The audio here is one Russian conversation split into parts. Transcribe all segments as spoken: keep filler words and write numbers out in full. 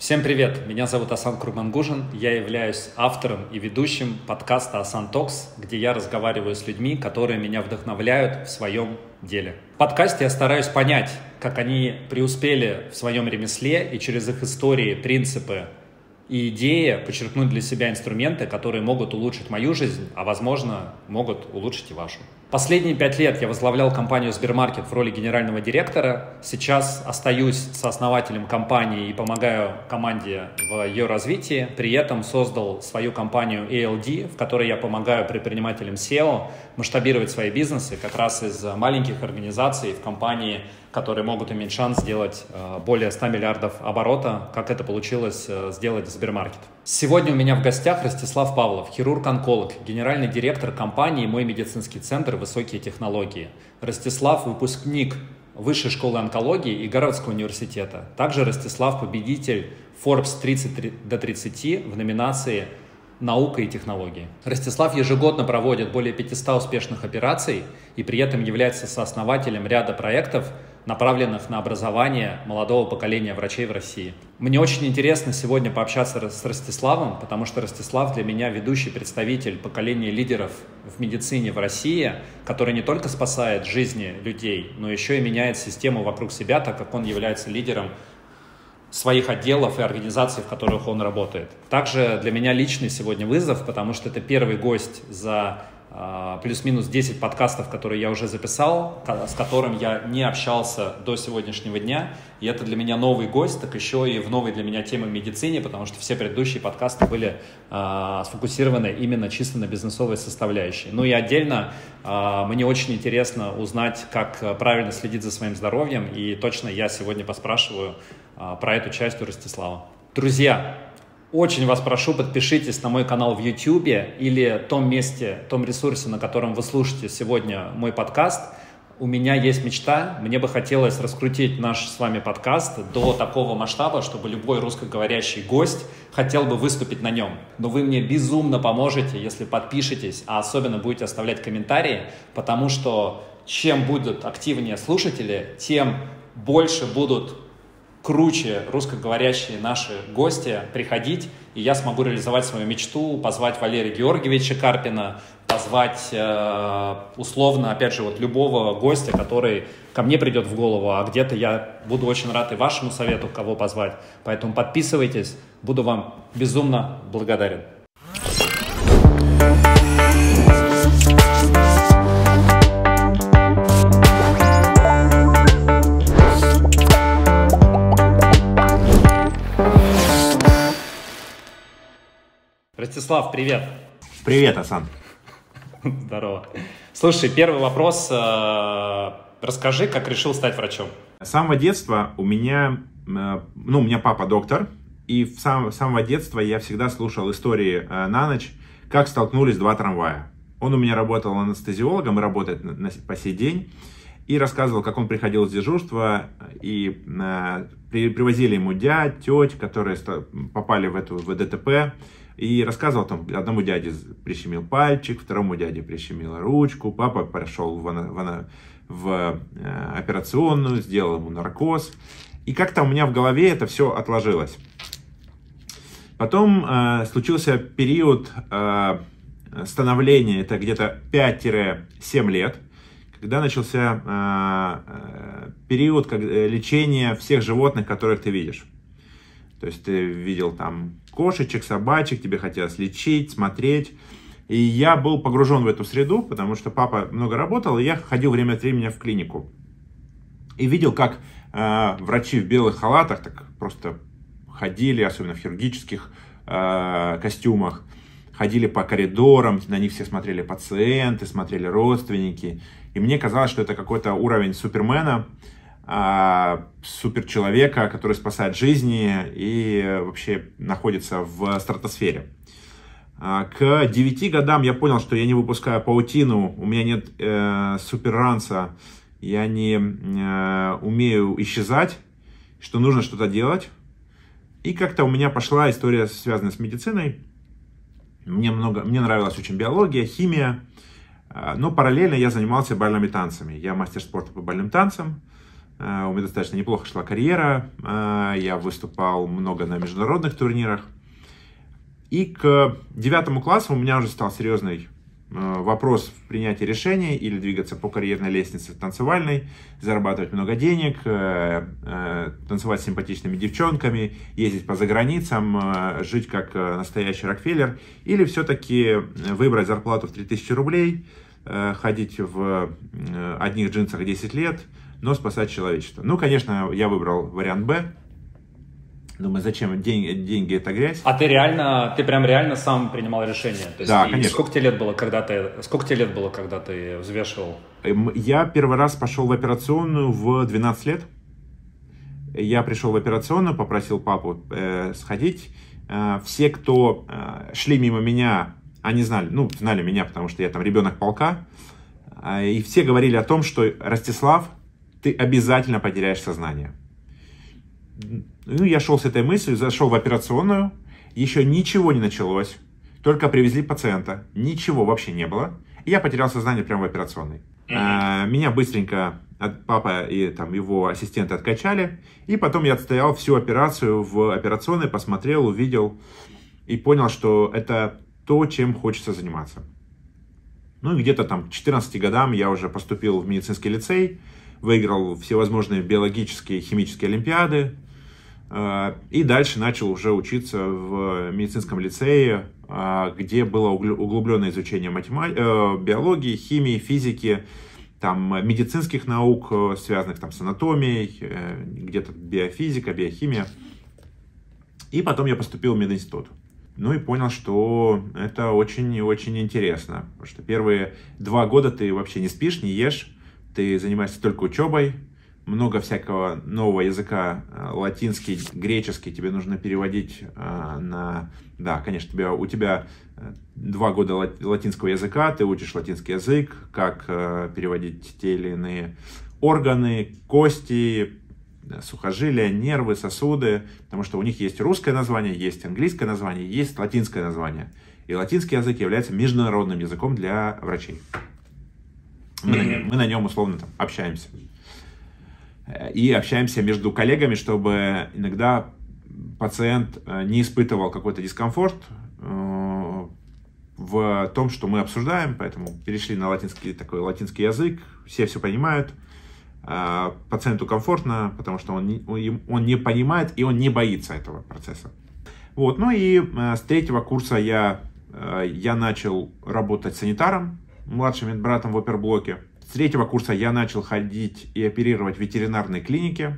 Всем привет! Меня зовут Асан Курмангужин. Я являюсь автором и ведущим подкаста Асан Talks, где я разговариваю с людьми, которые меня вдохновляют в своем деле. В подкасте я стараюсь понять, как они преуспели в своем ремесле и через их истории, принципы и идеи подчеркнуть для себя инструменты, которые могут улучшить мою жизнь, а возможно, могут улучшить и вашу. Последние пять лет я возглавлял компанию Сбермаркет в роли генерального директора. Сейчас остаюсь сооснователем компании и помогаю команде в ее развитии. При этом создал свою компанию эй эл ди, в которой я помогаю предпринимателям сео масштабировать свои бизнесы как раз из маленьких организаций в компании, которые могут иметь шанс сделать более ста миллиардов оборота, как это получилось сделать в Сбермаркет. Сегодня у меня в гостях Ростислав Павлов, хирург-онколог, генеральный директор компании «Мой медицинский центр. Высокие технологии». Ростислав – выпускник Высшей школы онкологии и Гарвардского университета. Также Ростислав – победитель Forbes тридцать до тридцати в номинации «Наука и технологии». Ростислав ежегодно проводит более пятисот успешных операций и при этом является сооснователем ряда проектов, направленных на образование молодого поколения врачей в России. Мне очень интересно сегодня пообщаться с Ростиславом, потому что Ростислав для меня ведущий представитель поколения лидеров в медицине в России, который не только спасает жизни людей, но еще и меняет систему вокруг себя, так как он является лидером своих отделов и организаций, в которых он работает. Также для меня личный сегодня вызов, потому что это первый гость за плюс-минус десять подкастов, которые я уже записал, с которым я не общался до сегодняшнего дня. И это для меня новый гость, так еще и в новой для меня теме медицине, потому что все предыдущие подкасты были э, сфокусированы именно чисто на бизнесовой составляющей. Ну и отдельно э, мне очень интересно узнать, как правильно следить за своим здоровьем. И точно я сегодня поспрашиваю э, про эту часть у Ростислава. Друзья, очень вас прошу, подпишитесь на мой канал в YouTube или том месте, том ресурсе, на котором вы слушаете сегодня мой подкаст. У меня есть мечта, мне бы хотелось раскрутить наш с вами подкаст до такого масштаба, чтобы любой русскоговорящий гость хотел бы выступить на нем. Но вы мне безумно поможете, если подпишетесь, а особенно будете оставлять комментарии, потому что чем будут активнее слушатели, тем больше будут круче русскоговорящие наши гости приходить, и я смогу реализовать свою мечту, позвать Валерия Георгиевича Карпина, позвать э, условно, опять же, вот любого гостя, который ко мне придет в голову, а где-то я буду очень рад и вашему совету, кого позвать. Поэтому подписывайтесь, буду вам безумно благодарен. Ростислав, привет. Привет, Асан. Здорово. Слушай, первый вопрос. Расскажи, как решил стать врачом? С самого детства у меня, ну, у меня папа доктор, и с самого, с самого детства я всегда слушал истории на ночь, как столкнулись два трамвая. Он у меня работал анестезиологом и работает на, на, по сей день, и рассказывал, как он приходил с дежурства, и э, при, привозили ему дядь, теть, которые попали в эту в ДТП. И рассказывал, там, одному дяде прищемил пальчик, второму дяде прищемила ручку, папа прошел в, в, в э, операционную, сделал ему наркоз. И как-то у меня в голове это все отложилось. Потом э, случился период э, становления, это где-то пять-семь лет, когда начался э, э, период как, э, лечения всех животных, которых ты видишь. То есть ты видел там кошечек, собачек, тебе хотелось лечить, смотреть. И я был погружен в эту среду, потому что папа много работал, и я ходил время от времени в клинику. И видел, как э, врачи в белых халатах так просто ходили, особенно в хирургических э, костюмах, ходили по коридорам, на них все смотрели пациенты, смотрели родственники. И мне казалось, что это какой-то уровень супермена, суперчеловека, который спасает жизни и вообще находится в стратосфере. К девяти годам я понял, что я не выпускаю паутину, у меня нет э, суперранца, я не э, умею исчезать, что нужно что-то делать. И как-то у меня пошла история, связанная с медициной. Мне, много, мне нравилась очень биология, химия, но параллельно я занимался бальными танцами. Я мастер спорта по бальным танцам. У меня достаточно неплохо шла карьера. Я выступал много на международных турнирах. И к девятому классу у меня уже стал серьезный вопрос в принятии решений: или двигаться по карьерной лестнице танцевальной, зарабатывать много денег, танцевать с симпатичными девчонками, ездить по заграницам, жить как настоящий Рокфеллер, или все-таки выбрать зарплату в три тысячи рублей, ходить в одних джинсах десять лет, но спасать человечество. Ну, конечно, я выбрал вариант Б. Думаю, зачем? Деньги, деньги это грязь. А ты реально, ты прям реально сам принимал решение? То есть, да, конечно. Сколько тебе лет было, когда ты, сколько тебе лет было, когда ты взвешивал? Я первый раз пошел в операционную в двенадцать лет. Я пришел в операционную, попросил папу э, сходить. Э, все, кто э, шли мимо меня, они знали, ну, знали меня, потому что я там ребенок полка. Э, и все говорили о том, что: Ростислав, ты обязательно потеряешь сознание. Ну, я шел с этой мыслью, зашел в операционную, еще ничего не началось, только привезли пациента, ничего вообще не было, и я потерял сознание прямо в операционной. Mm-hmm. Меня быстренько папа и там его ассистенты откачали, и потом я отстоял всю операцию в операционной, посмотрел, увидел и понял, что это то, чем хочется заниматься. Ну и где-то там к четырнадцати годам я уже поступил в медицинский лицей, выиграл всевозможные биологические и химические олимпиады. И дальше начал уже учиться в медицинском лицее, где было углубленное изучение математики, биологии, химии, физики, там, медицинских наук, связанных там, с анатомией, где-то биофизика, биохимия. И потом я поступил в мединститут. Ну и понял, что это очень и очень интересно. Потому что первые два года ты вообще не спишь, не ешь, ты занимаешься только учебой. Много всякого нового языка, латинский, греческий тебе нужно переводить э, на... Да, конечно, тебя, у тебя два года латинского языка, ты учишь латинский язык, как э, переводить те или иные органы, кости, сухожилия, нервы, сосуды, потому что у них есть русское название, есть английское название, есть латинское название. И латинский язык является международным языком для врачей. Мы, mm-hmm. на, нем, мы на нем условно там общаемся. И общаемся между коллегами, чтобы иногда пациент не испытывал какой-то дискомфорт в том, что мы обсуждаем, поэтому перешли на латинский, такой латинский язык, все все понимают, пациенту комфортно, потому что он не, он не понимает и он не боится этого процесса. Вот. Ну и с третьего курса я, я начал работать санитаром, младшим медбратом в оперблоке. С третьего курса я начал ходить и оперировать в ветеринарной клинике.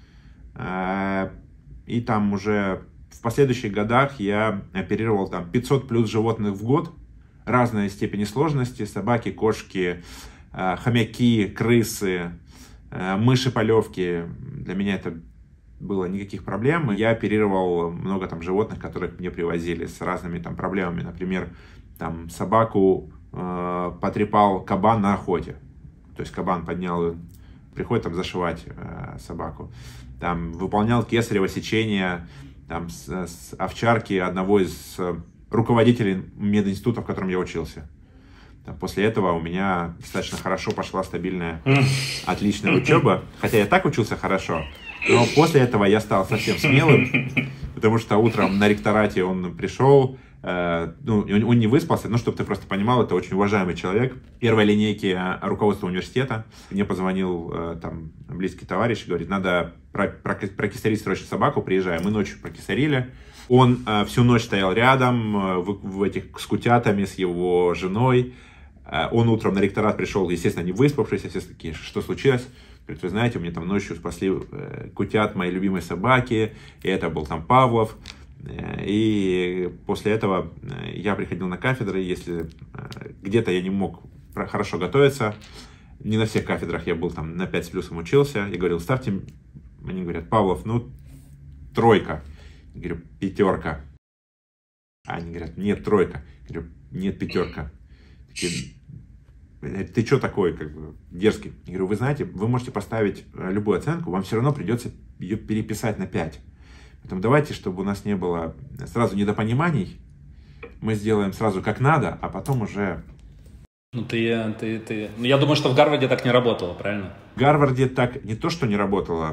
И там уже в последующих годах я оперировал там пятьсот плюс животных в год. Разной степени сложности. Собаки, кошки, хомяки, крысы, мыши-полевки. Для меня это было никаких проблем. Я оперировал много там животных, которых мне привозили с разными там проблемами. Например, там собаку э, потрепал кабан на охоте. То есть кабан поднял, приходит там зашивать э, собаку. Там выполнял кесарево сечение там, с, с овчарки одного из руководителей мединститута, в котором я учился. Там, после этого у меня достаточно хорошо пошла стабильная, отличная учеба. Хотя я так учился хорошо, но после этого я стал совсем смелым, потому что утром на ректорате он пришел, э, ну, он, он не выспался, ну, чтобы ты просто понимал, это очень уважаемый человек. Первой линейки руководства университета мне позвонил э, там близкий товарищ и говорит: надо про, про, прокисарить срочно собаку, приезжай. Мы ночью прокисарили. Он э, всю ночь стоял рядом э, в, в этих с кутятами, с его женой. Э, он утром на ректорат пришел, естественно, не выспавшийся, все такие: что случилось? Говорит: вы знаете, у меня там ночью спасли э, кутят моей любимой собаки, и это был там Павлов. Э, и после этого э, я приходил на кафедры, если э, где-то я не мог хорошо готовиться, не на всех кафедрах я был там на пять с плюсом учился, я говорил: ставьте, они говорят: Павлов, ну, тройка. Я говорю: пятерка. А они говорят: нет, тройка. Я говорю: нет, пятерка. Такие: ты что такой, как бы, дерзкий? Я говорю: вы знаете, вы можете поставить любую оценку, вам все равно придется ее переписать на пять. Поэтому давайте, чтобы у нас не было сразу недопониманий, мы сделаем сразу как надо, а потом уже Ну, ты, ты, ты... Ну, я думаю, что в Гарварде так не работало, правильно? В Гарварде так не то, что не работало.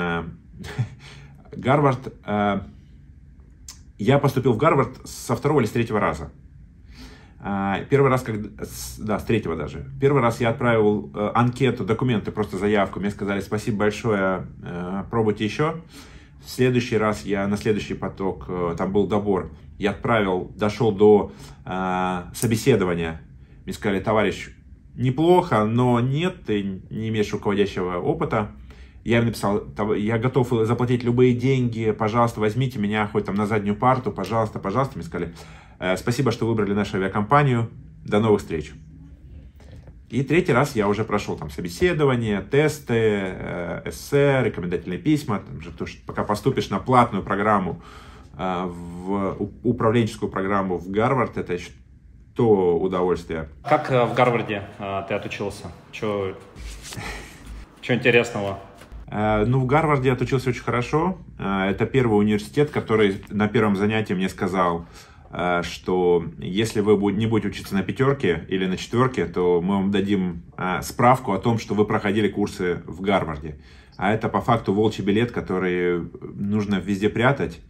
Гарвард... Я поступил в Гарвард со второго или с третьего раза. Первый раз, когда, да, с третьего даже. Первый раз я отправил анкету, документы, просто заявку. Мне сказали: спасибо большое, пробуйте еще. В следующий раз я на следующий поток, там был добор, я отправил, дошел до собеседования. Мне сказали: товарищ, неплохо, но нет, ты не имеешь руководящего опыта. Я им написал: я готов заплатить любые деньги, пожалуйста, возьмите меня хоть там на заднюю парту, пожалуйста, пожалуйста. Мне сказали: спасибо, что выбрали нашу авиакомпанию, до новых встреч. И третий раз я уже прошел там собеседование, тесты, эссе, рекомендательные письма. Там же, пока поступишь на платную программу, в управленческую программу в Гарвард, это еще то удовольствие. Как в Гарварде ты отучился? Что интересного? Ну, в Гарварде я отучился очень хорошо. Это первый университет, который на первом занятии мне сказал, что если вы не будете учиться на пятерке или на четверке, то мы вам дадим справку о том, что вы проходили курсы в Гарварде. А это по факту волчий билет, который нужно везде прятать.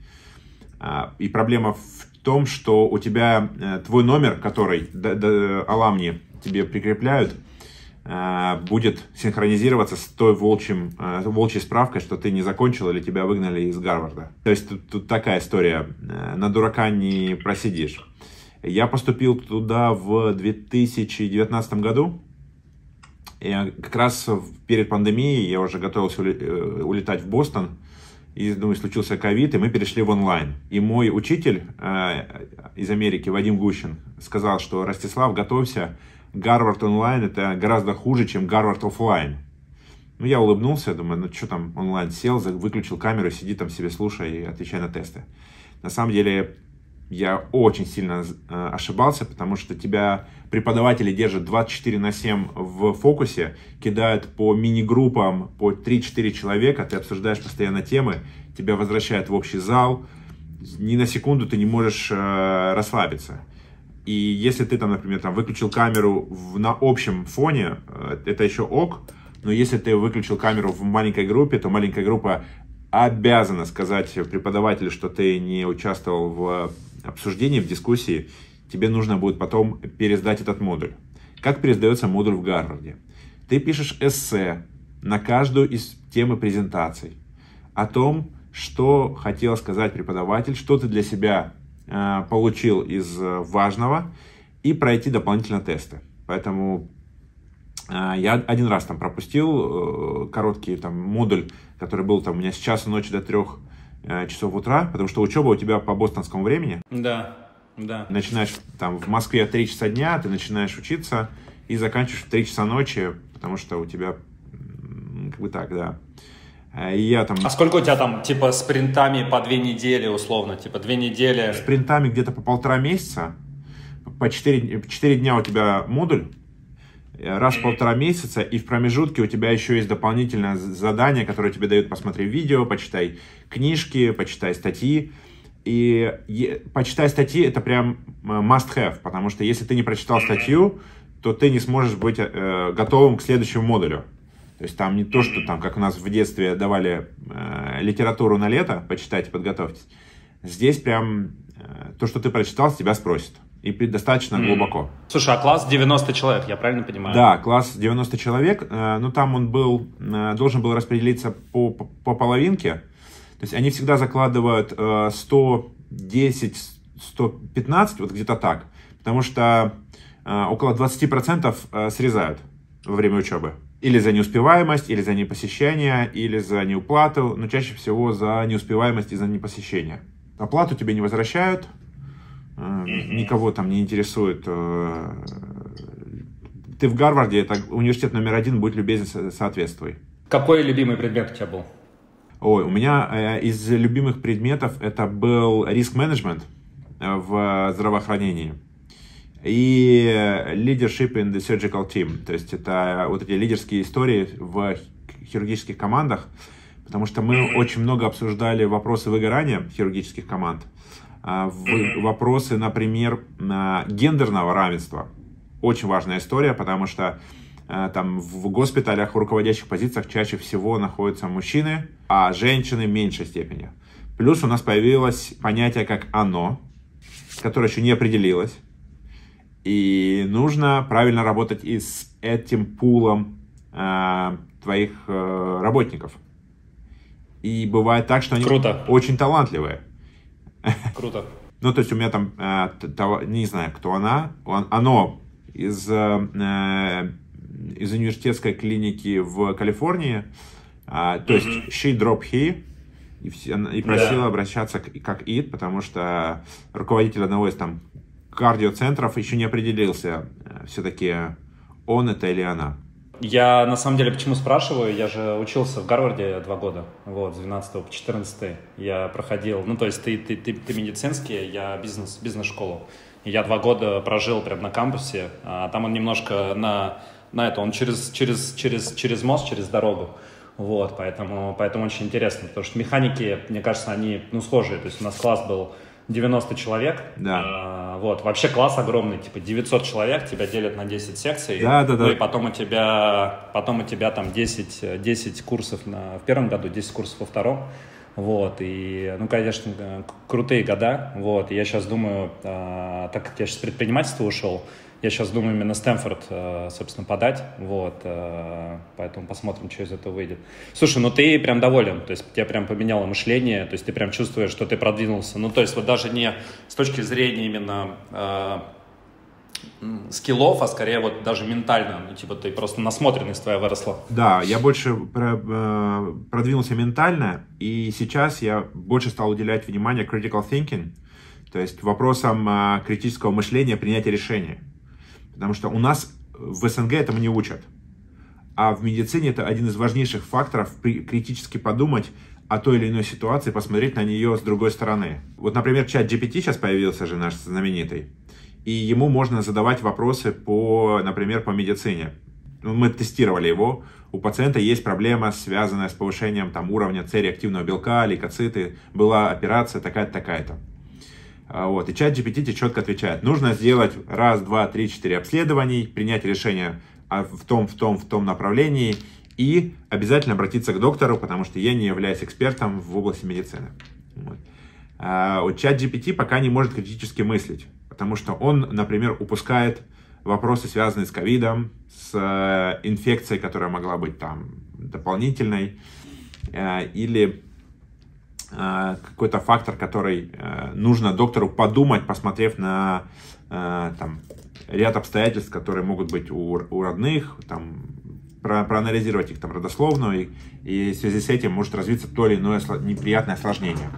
И проблема в том, что у тебя твой номер, который аламни тебе прикрепляют, будет синхронизироваться с той волчьим, волчьей справкой, что ты не закончил или тебя выгнали из Гарварда. То есть тут, тут такая история, на дурака не просидишь. Я поступил туда в две тысячи девятнадцатом году. И как раз перед пандемией я уже готовился улетать в Бостон. И, ну, случился ковид, и мы перешли в онлайн. И мой учитель из Америки, Вадим Гущин, сказал, что: Ростислав, готовься, Гарвард онлайн это гораздо хуже, чем Гарвард офлайн. Ну, я улыбнулся, думаю: ну, что там онлайн, сел, выключил камеру, сиди там себе, слушай и отвечай на тесты. На самом деле, я очень сильно э, ошибался, потому что тебя преподаватели держат двадцать четыре на семь в фокусе, кидают по мини-группам по три-четыре человека, ты обсуждаешь постоянно темы, тебя возвращают в общий зал, ни на секунду ты не можешь э, расслабиться. И если ты там, например, там, выключил камеру в, на общем фоне, это еще ок, но если ты выключил камеру в маленькой группе, то маленькая группа обязана сказать преподавателю, что ты не участвовал в обсуждении, в дискуссии, тебе нужно будет потом пересдать этот модуль. Как пересдается модуль в Гарварде? Ты пишешь эссе на каждую из темы презентаций о том, что хотел сказать преподаватель, что ты для себя получил из важного, и пройти дополнительно тесты. Поэтому я один раз там пропустил короткий там модуль, который был там у меня с часа ночи до трех часов утра, потому что учеба у тебя по бостонскому времени. Да, да. Начинаешь там в Москве три часа дня, ты начинаешь учиться и заканчиваешь в три часа ночи, потому что у тебя как бы так, да. И я там... А сколько у тебя там, типа, спринтами по две недели, условно? Типа, две недели... Спринтами где-то по полтора месяца. По четыре, четыре дня у тебя модуль. Раз в полтора месяца. И в промежутке у тебя еще есть дополнительное задание, которое тебе дают: посмотри видео, почитай книжки, почитай статьи. И почитай статьи — это прям must have. Потому что если ты не прочитал статью, то ты не сможешь быть э, готовым к следующему модулю. То есть там не то, что там, как у нас в детстве давали э, литературу на лето, почитайте, подготовьтесь. Здесь прям э, то, что ты прочитал, с тебя спросят. И достаточно mm. глубоко. Слушай, а класс девяносто человек, я правильно понимаю? Да, класс девяносто человек. Э, но там он был, э, должен был распределиться по, по, по половинке. То есть они всегда закладывают э, сто десять - сто пятнадцать, вот где-то так. Потому что э, около двадцать процентов э, срезают во время учебы. Или за неуспеваемость, или за непосещение, или за неуплату, но чаще всего за неуспеваемость и за непосещение. Оплату тебе не возвращают, никого там не интересует. Ты в Гарварде, это университет номер один, будь любезен, соответствуй. Какой любимый предмет у тебя был? Ой, у меня из любимых предметов это был риск-менеджмент в здравоохранении. И leadership in the surgical team, то есть это вот эти лидерские истории в хирургических командах, потому что мы очень много обсуждали вопросы выгорания хирургических команд, вопросы, например, гендерного равенства. очень важная история, потому что э, там в госпиталях, в руководящих позициях чаще всего находятся мужчины, а женщины в меньшей степени. Плюс у нас появилось понятие как «оно», которое еще не определилось. И нужно правильно работать и с этим пулом э, твоих э, работников. И бывает так, что они Круто. очень талантливые. Круто. Ну, то есть у меня там, э, того, не знаю, кто она, он, оно из, э, из университетской клиники в Калифорнии, э, то есть mm-hmm. she drop he, и, все, и просила yeah. обращаться к, как it, потому что руководитель одного из там кардиоцентров еще не определился, все-таки он это или она. Я на самом деле почему спрашиваю, я же учился в Гарварде два года, вот, с двенадцатого по четырнадцатый я проходил, ну то есть ты, ты, ты, ты медицинский, я бизнес, бизнес-школу, и я два года прожил прямо на кампусе, а там он немножко на, на это, он через, через, через, через мост, через дорогу, вот, поэтому, поэтому очень интересно, потому что механики, мне кажется, они, ну, схожие, то есть у нас класс был девяносто человек, да. а, вот, вообще класс огромный, типа девятьсот человек, тебя делят на десять секций, да, да, ну да. и потом у тебя, потом у тебя там десять, десять курсов на, в первом году, десять курсов во втором, вот, и, ну, конечно, крутые года, вот, и я сейчас думаю, а, так как я сейчас в предпринимательство ушел, я сейчас думаю именно Стэнфорд, собственно, подать, вот, поэтому посмотрим, что из этого выйдет. Слушай, ну ты прям доволен, то есть тебя прям поменяло мышление, то есть ты прям чувствуешь, что ты продвинулся, ну то есть вот даже не с точки зрения именно э, скиллов, а скорее вот даже ментально, ну типа ты просто насмотренность твоя выросла. Да, я больше про, э, продвинулся ментально, и сейчас я больше стал уделять внимание critical thinking, то есть вопросам э, критического мышления, принятия решения. Потому что у нас в СНГ этому не учат. А в медицине это один из важнейших факторов критически подумать о той или иной ситуации, посмотреть на нее с другой стороны. Вот, например, чат джи пи ти сейчас появился же наш знаменитый. И ему можно задавать вопросы по, например, по медицине. Мы тестировали его. У пациента есть проблема, связанная с повышением там, уровня С-реактивного белка, лейкоциты. Была операция такая-то, такая-то. Вот. И чат джи пи ти тебе четко отвечает. Нужно сделать раз, два, три, четыре обследований, принять решение в том, в том, в том направлении и обязательно обратиться к доктору, потому что я не являюсь экспертом в области медицины. Вот. А вот чат джи пи ти пока не может критически мыслить, потому что он, например, упускает вопросы, связанные с ковидом, с инфекцией, которая могла быть там дополнительной, или какой-то фактор, который э, нужно доктору подумать, посмотрев на э, там, ряд обстоятельств, которые могут быть у, у родных, там, про, проанализировать их там, родословную, и, и в связи с этим может развиться то или иное неприятное осложнение.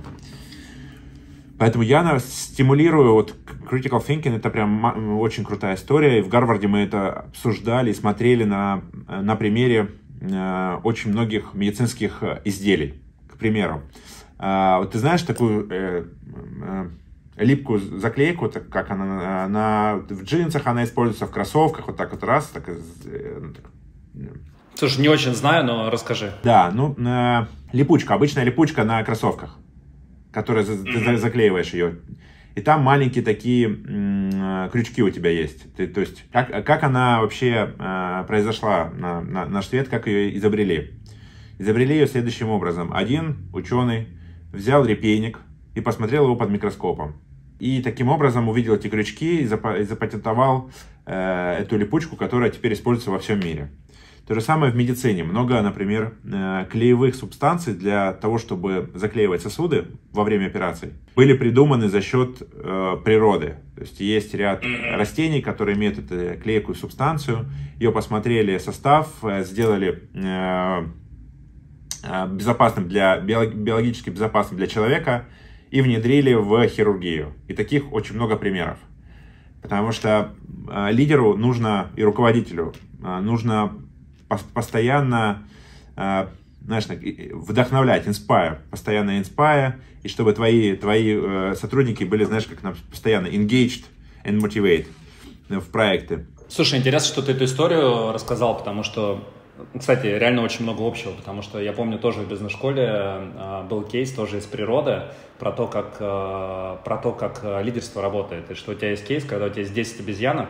Поэтому я стимулирую, вот critical thinking, это прям очень крутая история, и в Гарварде мы это обсуждали, смотрели на, на примере э, очень многих медицинских изделий, к примеру. Uh, ты знаешь такую э, э, липкую заклейку, так, как она, она в джинсах, она используется в кроссовках, вот так вот раз. Так, э, так. Слушай, не очень знаю, но расскажи. Да, ну, э, липучка, обычная липучка на кроссовках, которая mm-hmm. ты заклеиваешь ее. И там маленькие такие м, крючки у тебя есть. Ты, то есть, как, как она вообще э, произошла на, на наш свет, как ее изобрели? Изобрели ее следующим образом. Один ученый взял репейник и посмотрел его под микроскопом. И таким образом увидел эти крючки и запатентовал э, эту липучку, которая теперь используется во всем мире. То же самое в медицине. Много, например, э, клеевых субстанций для того, чтобы заклеивать сосуды во время операций, были придуманы за счет э, природы. То есть есть ряд растений, которые имеют эту клейкую субстанцию. Ее посмотрели состав, э, сделали... Э, безопасным для, биологически безопасным для человека и внедрили в хирургию. И таких очень много примеров. Потому что э, лидеру нужно и руководителю э, нужно по- постоянно э, знаешь, вдохновлять, inspire, постоянно inspire, и чтобы твои, твои э, сотрудники были, знаешь, как нам постоянно engaged and motivate в проекты. Слушай, интересно, что ты эту историю рассказал, потому что кстати, реально очень много общего, потому что я помню тоже в бизнес-школе э, был кейс тоже из природы про то, как, э, про то, как лидерство работает. И что у тебя есть кейс, когда у тебя есть десять обезьянок,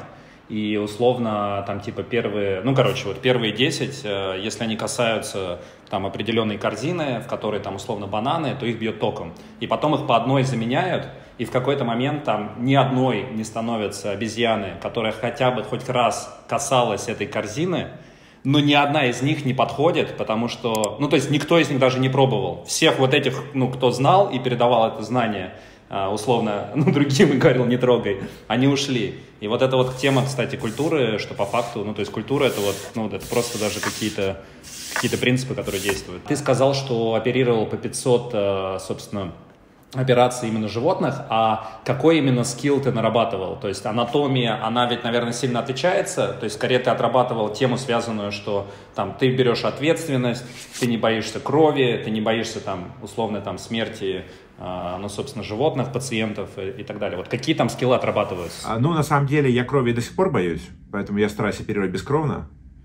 и условно там типа первые, ну короче, вот первые десять, если они касаются там определенной корзины, в которой там условно бананы, то их бьет током. И потом их по одной заменяют, и в какой-то момент там ни одной не становится обезьяны, которая хотя бы хоть раз касалась этой корзины, но ни одна из них не подходит, потому что, ну, то есть никто из них даже не пробовал. Всех вот этих, ну, кто знал и передавал это знание, условно, ну, другим и говорил, не трогай, они ушли. И вот это вот тема, кстати, культуры, что по факту, ну, то есть культура это вот, ну, это просто даже какие-то какие-то принципы, которые действуют. Ты сказал, что оперировал по пятьсот, собственно, операций именно животных, а какой именно скилл ты нарабатывал? То есть анатомия, она ведь, наверное, сильно отличается, то есть скорее ты отрабатывал тему, связанную, что там ты берешь ответственность, ты не боишься крови, ты не боишься там условно там смерти, э, ну, собственно, животных, пациентов и, и так далее. Вот какие там скиллы отрабатываются? А, ну, на самом деле, я крови до сих пор боюсь, поэтому я стараюсь оперировать бескровно.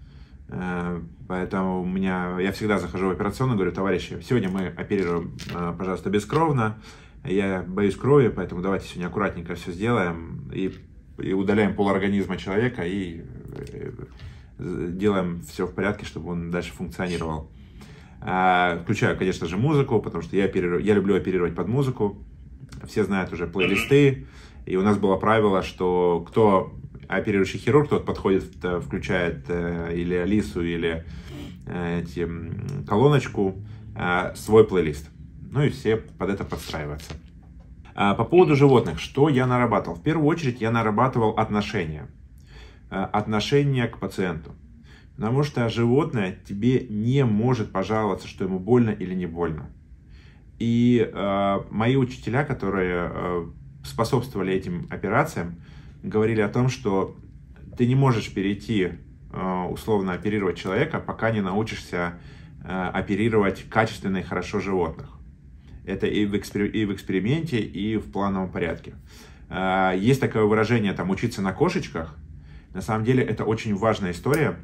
Поэтому у меня, я всегда захожу в операционную, говорю, товарищи, сегодня мы оперируем, пожалуйста, бескровно. Я боюсь крови, поэтому давайте сегодня аккуратненько все сделаем и, и удаляем полорганизма человека и делаем все в порядке, чтобы он дальше функционировал. Включаю, конечно же, музыку, потому что я, оперирую, я люблю оперировать под музыку. Все знают уже плейлисты, и у нас было правило, что кто оперирующий хирург, тот подходит, включает э, или Алису, или э, эти, колоночку, э, свой плейлист. Ну и все под это подстраиваются. А по поводу животных, что я нарабатывал? В первую очередь я нарабатывал отношения. Э, отношения к пациенту. Потому что животное тебе не может пожаловаться, что ему больно или не больно. И э, мои учителя, которые э, способствовали этим операциям, говорили о том, что ты не можешь перейти, условно, оперировать человека, пока не научишься оперировать качественно и хорошо животных. Это и в, экспер... и в эксперименте, и в плановом порядке. Есть такое выражение, там, учиться на кошечках. На самом деле, это очень важная история,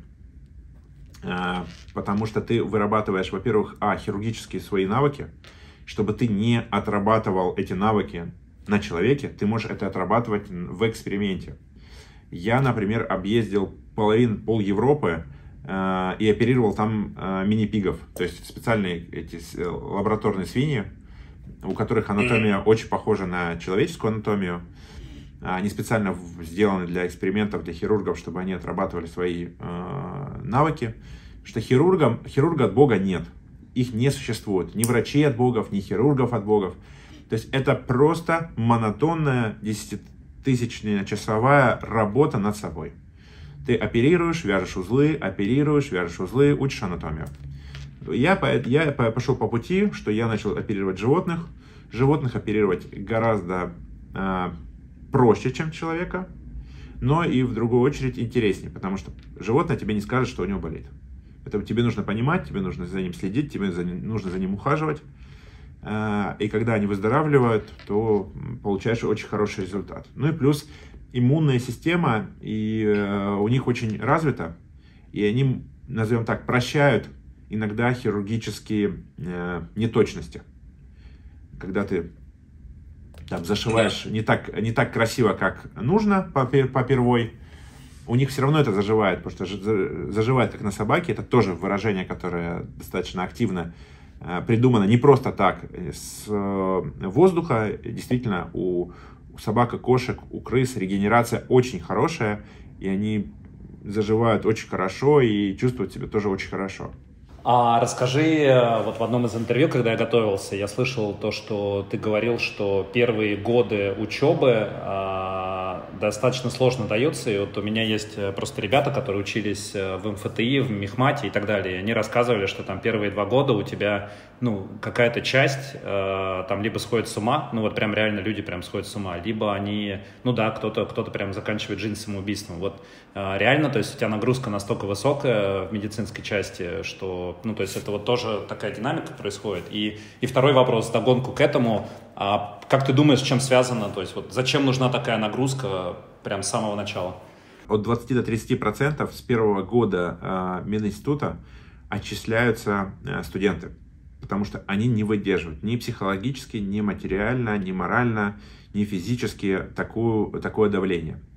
потому что ты вырабатываешь, во-первых, а, хирургические свои навыки, чтобы ты не отрабатывал эти навыки на человеке, ты можешь это отрабатывать в эксперименте. Я, например, объездил половину, пол Европы э, и оперировал там э, мини-пигов, то есть специальные эти лабораторные свиньи, у которых анатомия очень похожа на человеческую анатомию. Они специально сделаны для экспериментов, для хирургов, чтобы они отрабатывали свои э, навыки. Что хирургам, хирурга от Бога нет, их не существует, ни врачей от богов, ни хирургов от богов. То есть это просто монотонная десятитысячная часовая работа над собой. Ты оперируешь, вяжешь узлы, оперируешь, вяжешь узлы, учишь анатомию. Я, я пошел по пути, что я начал оперировать животных. Животных оперировать гораздо э, проще, чем человека, но и в другую очередь интереснее, потому что животное тебе не скажет, что у него болит. Поэтому тебе нужно понимать, тебе нужно за ним следить, тебе за ним, нужно за ним ухаживать. И когда они выздоравливают, то получаешь очень хороший результат. Ну и плюс иммунная система и у них очень развита, и они, назовем так, прощают иногда хирургические неточности. Когда ты там зашиваешь не так, не так красиво, как нужно по, по первой, у них все равно это заживает, потому что заживает как на собаке. Это тоже выражение, которое достаточно активно придумано не просто так, с воздуха. Действительно, у, у собак и кошек, у крыс регенерация очень хорошая, и они заживают очень хорошо и чувствуют себя тоже очень хорошо. А расскажи, вот в одном из интервью, когда я готовился, я слышал то, что ты говорил, что первые годы учебы а, достаточно сложно дается. И вот у меня есть просто ребята, которые учились в эм эф тэ и, в мехмате и так далее. И они рассказывали, что там первые два года у тебя, ну, какая-то часть а, там либо сходит с ума, ну вот прям реально люди прям сходят с ума, либо они, ну да, кто-то, кто-то прям заканчивает жизнь самоубийством. Вот а, реально, то есть у тебя нагрузка настолько высокая в медицинской части, что ну, то есть это вот тоже такая динамика происходит. И, и второй вопрос, вдогонку к этому. А как ты думаешь, с чем связано? То есть вот зачем нужна такая нагрузка прям с самого начала? От двадцати до тридцати процентов с первого года э, Мединститута отчисляются э, студенты. Потому что они не выдерживают ни психологически, ни материально, ни морально, ни физически такую, такое давление.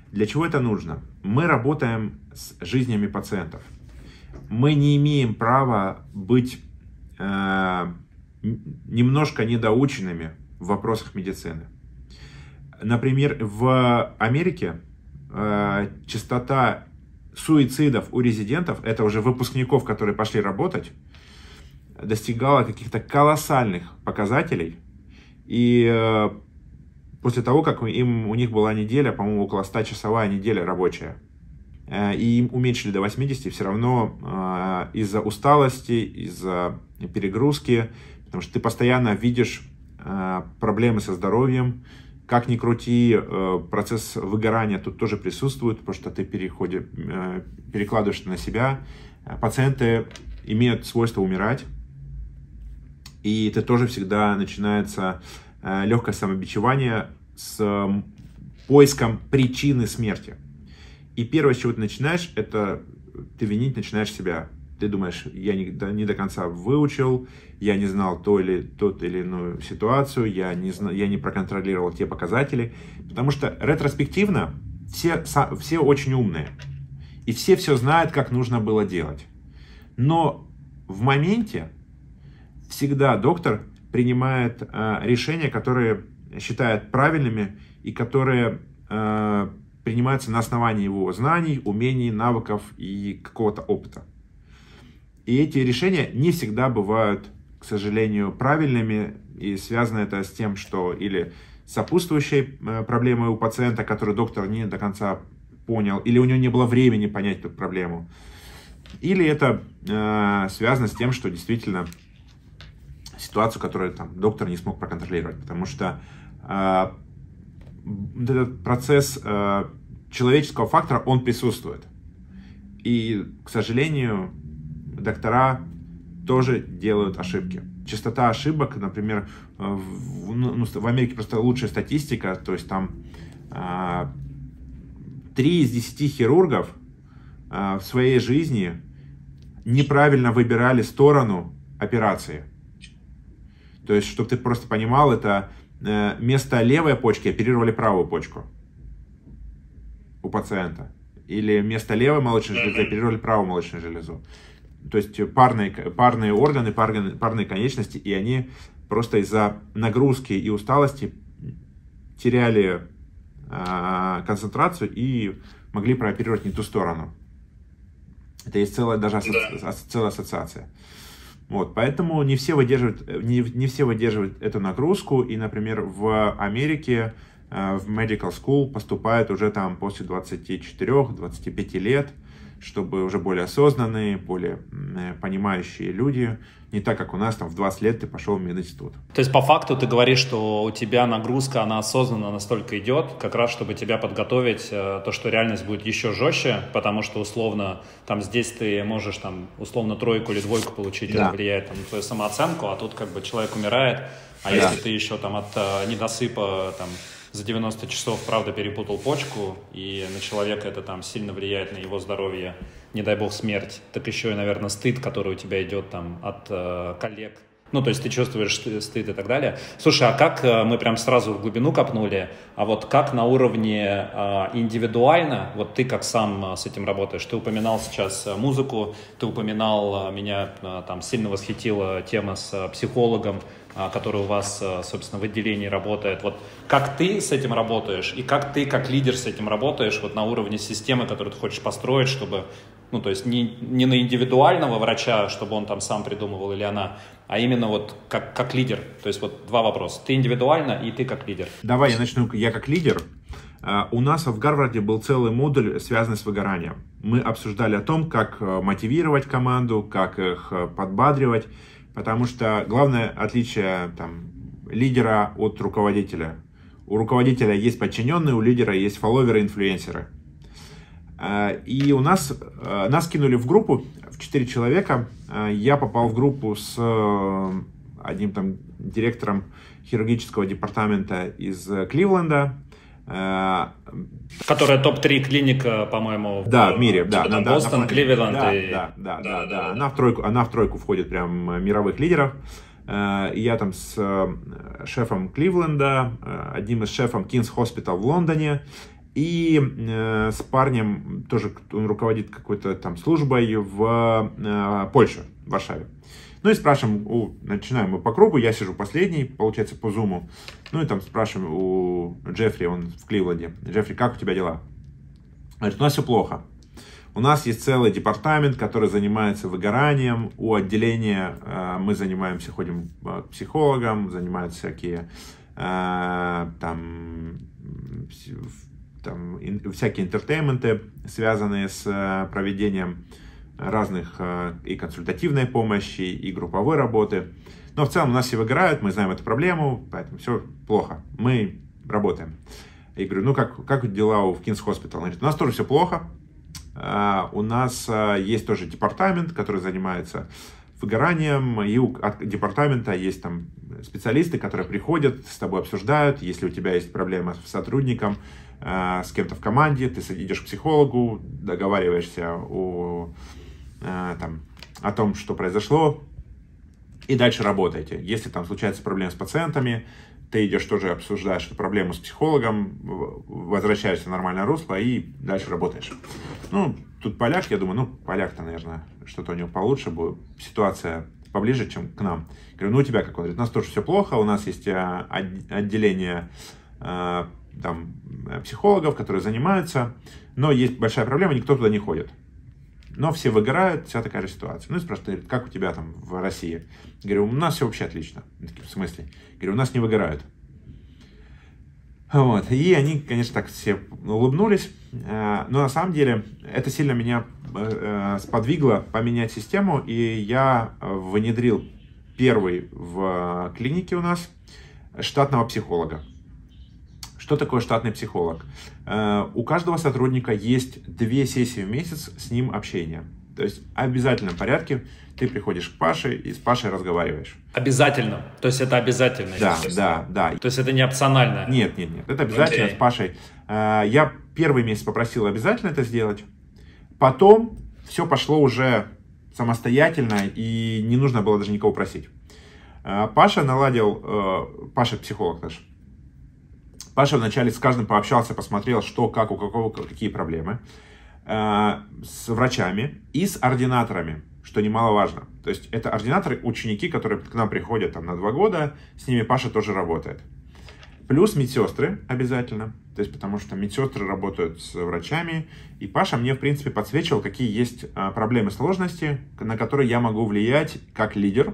Для чего это нужно? Мы работаем с жизнями пациентов. Мы не имеем права быть э, немножко недоученными в вопросах медицины. Например, в Америке э, частота суицидов у резидентов, это уже выпускников, которые пошли работать, достигала каких-то колоссальных показателей. И э, после того, как им, у них была неделя, по-моему, около ста-часовая неделя рабочая, э, и им уменьшили до восьмидесяти, все равно э, из-за усталости, из-за перегрузки, потому что ты постоянно видишь э, проблемы со здоровьем. Как ни крути, процесс выгорания тут тоже присутствует, потому что ты переходишь, перекладываешь на себя. Пациенты имеют свойство умирать, и это тоже всегда начинается легкое самобичевание с поиском причины смерти. И первое, с чего ты начинаешь, это ты винить начинаешь себя. Ты думаешь, я не, не до конца выучил, я не знал то или, тот или иную ситуацию, я не, я не проконтролировал те показатели. Потому что ретроспективно все, все очень умные. И все все знают, как нужно было делать. Но в моменте всегда доктор принимает э, решения, которые считает правильными и которые э, принимаются на основании его знаний, умений, навыков и какого-то опыта. И эти решения не всегда бывают, к сожалению, правильными, и связано это с тем, что или сопутствующей проблемой у пациента, которую доктор не до конца понял, или у него не было времени понять эту проблему, или это э, связано с тем, что действительно ситуацию, которую там, доктор не смог проконтролировать, потому что э, этот процесс э, человеческого фактора, он присутствует. И, к сожалению, доктора тоже делают ошибки. Частота ошибок, например, в, ну, в Америке просто лучшая статистика, то есть там три из десяти хирургов а, в своей жизни неправильно выбирали сторону операции. То есть, чтобы ты просто понимал, это э, вместо левой почки оперировали правую почку у пациента. Или вместо левой молочной железы оперировали правую молочную железу. То есть парные, парные органы, парные, парные конечности, и они просто из-за нагрузки и усталости теряли э, концентрацию и могли прооперировать не ту сторону. Это есть целая даже асоци... да. целая ассоциация. Вот, поэтому не все выдерживают, не, не все выдерживают эту нагрузку, и, например, в Америке э, в medical school поступают уже там после двадцати четырёх — двадцати пяти лет, чтобы уже более осознанные, более э, понимающие люди, не так, как у нас там в двадцать лет ты пошел в мединститут. То есть по факту ты говоришь, что у тебя нагрузка, она осознанно настолько идет, как раз чтобы тебя подготовить, э, то, что реальность будет еще жестче, потому что условно там здесь ты можешь там условно тройку или двойку получить, да. Это влияет там, на твою самооценку, а тут как бы человек умирает, а да. Если ты еще там от э, недосыпа там за девяносто часов, правда, перепутал почку, и на человека это там сильно влияет на его здоровье, не дай бог смерть, так еще и, наверное, стыд, который у тебя идет там от э, коллег. Ну, то есть ты чувствуешь стыд и так далее. Слушай, а как, мы прям сразу в глубину копнули, а вот как на уровне э, индивидуально, вот ты как сам э, с этим работаешь? Ты упоминал сейчас музыку, ты упоминал, э, меня э, там сильно восхитила тема с э, психологом, который у вас, собственно, в отделении работает. Вот как ты с этим работаешь и как ты, как лидер, с этим работаешь вот на уровне системы, которую ты хочешь построить, чтобы, ну, то есть не, не на индивидуального врача, чтобы он там сам придумывал или она, а именно вот как, как лидер. То есть вот два вопроса. Ты индивидуально и ты как лидер. Давай я начну, я как лидер. У нас в Гарварде был целый модуль, связанный с выгоранием. Мы обсуждали о том, как мотивировать команду, как их подбадривать. Потому что главное отличие там, лидера от руководителя. У руководителя есть подчиненные, у лидера есть фолловеры, инфлюенсеры. И у нас, нас кинули в группу в четыре человека. Я попал в группу с одним там директором хирургического департамента из Кливленда. Которая топ три клиника, по-моему, да, в мире, да, да, Бостон, да, Кливленд. Да, и... да, да, да, да, да. Она в тройку, она в тройку входит прям мировых лидеров. Я там с шефом Кливленда, одним из шефом Кингс Хоспитал в Лондоне И э, с парнем, тоже он руководит какой-то там службой в э, Польше, в Варшаве. Ну и спрашиваем, у, начинаем мы по кругу, я сижу последний, получается, по зуму. Ну и там спрашиваем у Джеффри, он в Кливленде. Джеффри, как у тебя дела? Говорит, у нас все плохо. У нас есть целый департамент, который занимается выгоранием. У отделения э, мы занимаемся, ходим к психологам, занимаются всякие э, там, там ин, всякие интертейменты, связанные с э, проведением разных э, и консультативной помощи, и групповой работы. Но в целом у нас все выгорают, мы знаем эту проблему, поэтому все плохо. Мы работаем. Я говорю, ну как, как дела у King's Hospital? Он говорит, у нас тоже все плохо. Uh, у нас uh, есть тоже департамент, который занимается выгоранием, и у от департамента есть там специалисты, которые приходят, с тобой обсуждают, если у тебя есть проблема с сотрудником, uh, с кем-то в команде, ты идешь к психологу, договариваешься о, uh, там, о том, что произошло, и дальше работаете. Если там случаются проблемы с пациентами, ты идешь тоже обсуждаешь эту проблему с психологом, возвращаешься в нормальное русло и дальше работаешь. Ну, тут поляк, я думаю, ну, поляк-то, наверное, что-то у него получше будет, ситуация поближе, чем к нам. Я говорю, ну, у тебя как? Он говорит, у нас тоже все плохо, у нас есть отделение там, психологов, которые занимаются, но есть большая проблема, никто туда не ходит. Но все выгорают, вся такая же ситуация. Ну и спрашивают, как у тебя там в России? Говорю, у нас все вообще отлично. В смысле? Говорю, у нас не выгорают. Вот. И они, конечно, так все улыбнулись. Но на самом деле это сильно меня сподвигло поменять систему. И я внедрил первый в клинике у нас штатного психолога. Что такое штатный психолог? У каждого сотрудника есть две сессии в месяц с ним общения. То есть в обязательном порядке ты приходишь к Паше и с Пашей разговариваешь. Обязательно? То есть это обязательно? Да, да, да. То есть это не опционально? Нет, нет, нет. Это обязательно okay. с Пашей. Я первый месяц попросил обязательно это сделать. Потом все пошло уже самостоятельно и не нужно было даже никого просить. Паша наладил, Паша психолог наш. Паша вначале с каждым пообщался, посмотрел, что, как, у какого, какие проблемы, э, с врачами и с ординаторами, что немаловажно. То есть это ординаторы, ученики, которые к нам приходят там, на два года, с ними Паша тоже работает. Плюс медсестры обязательно, то есть потому что медсестры работают с врачами, и Паша мне, в принципе, подсвечивал, какие есть э, проблемы, сложности, на которые я могу влиять как лидер,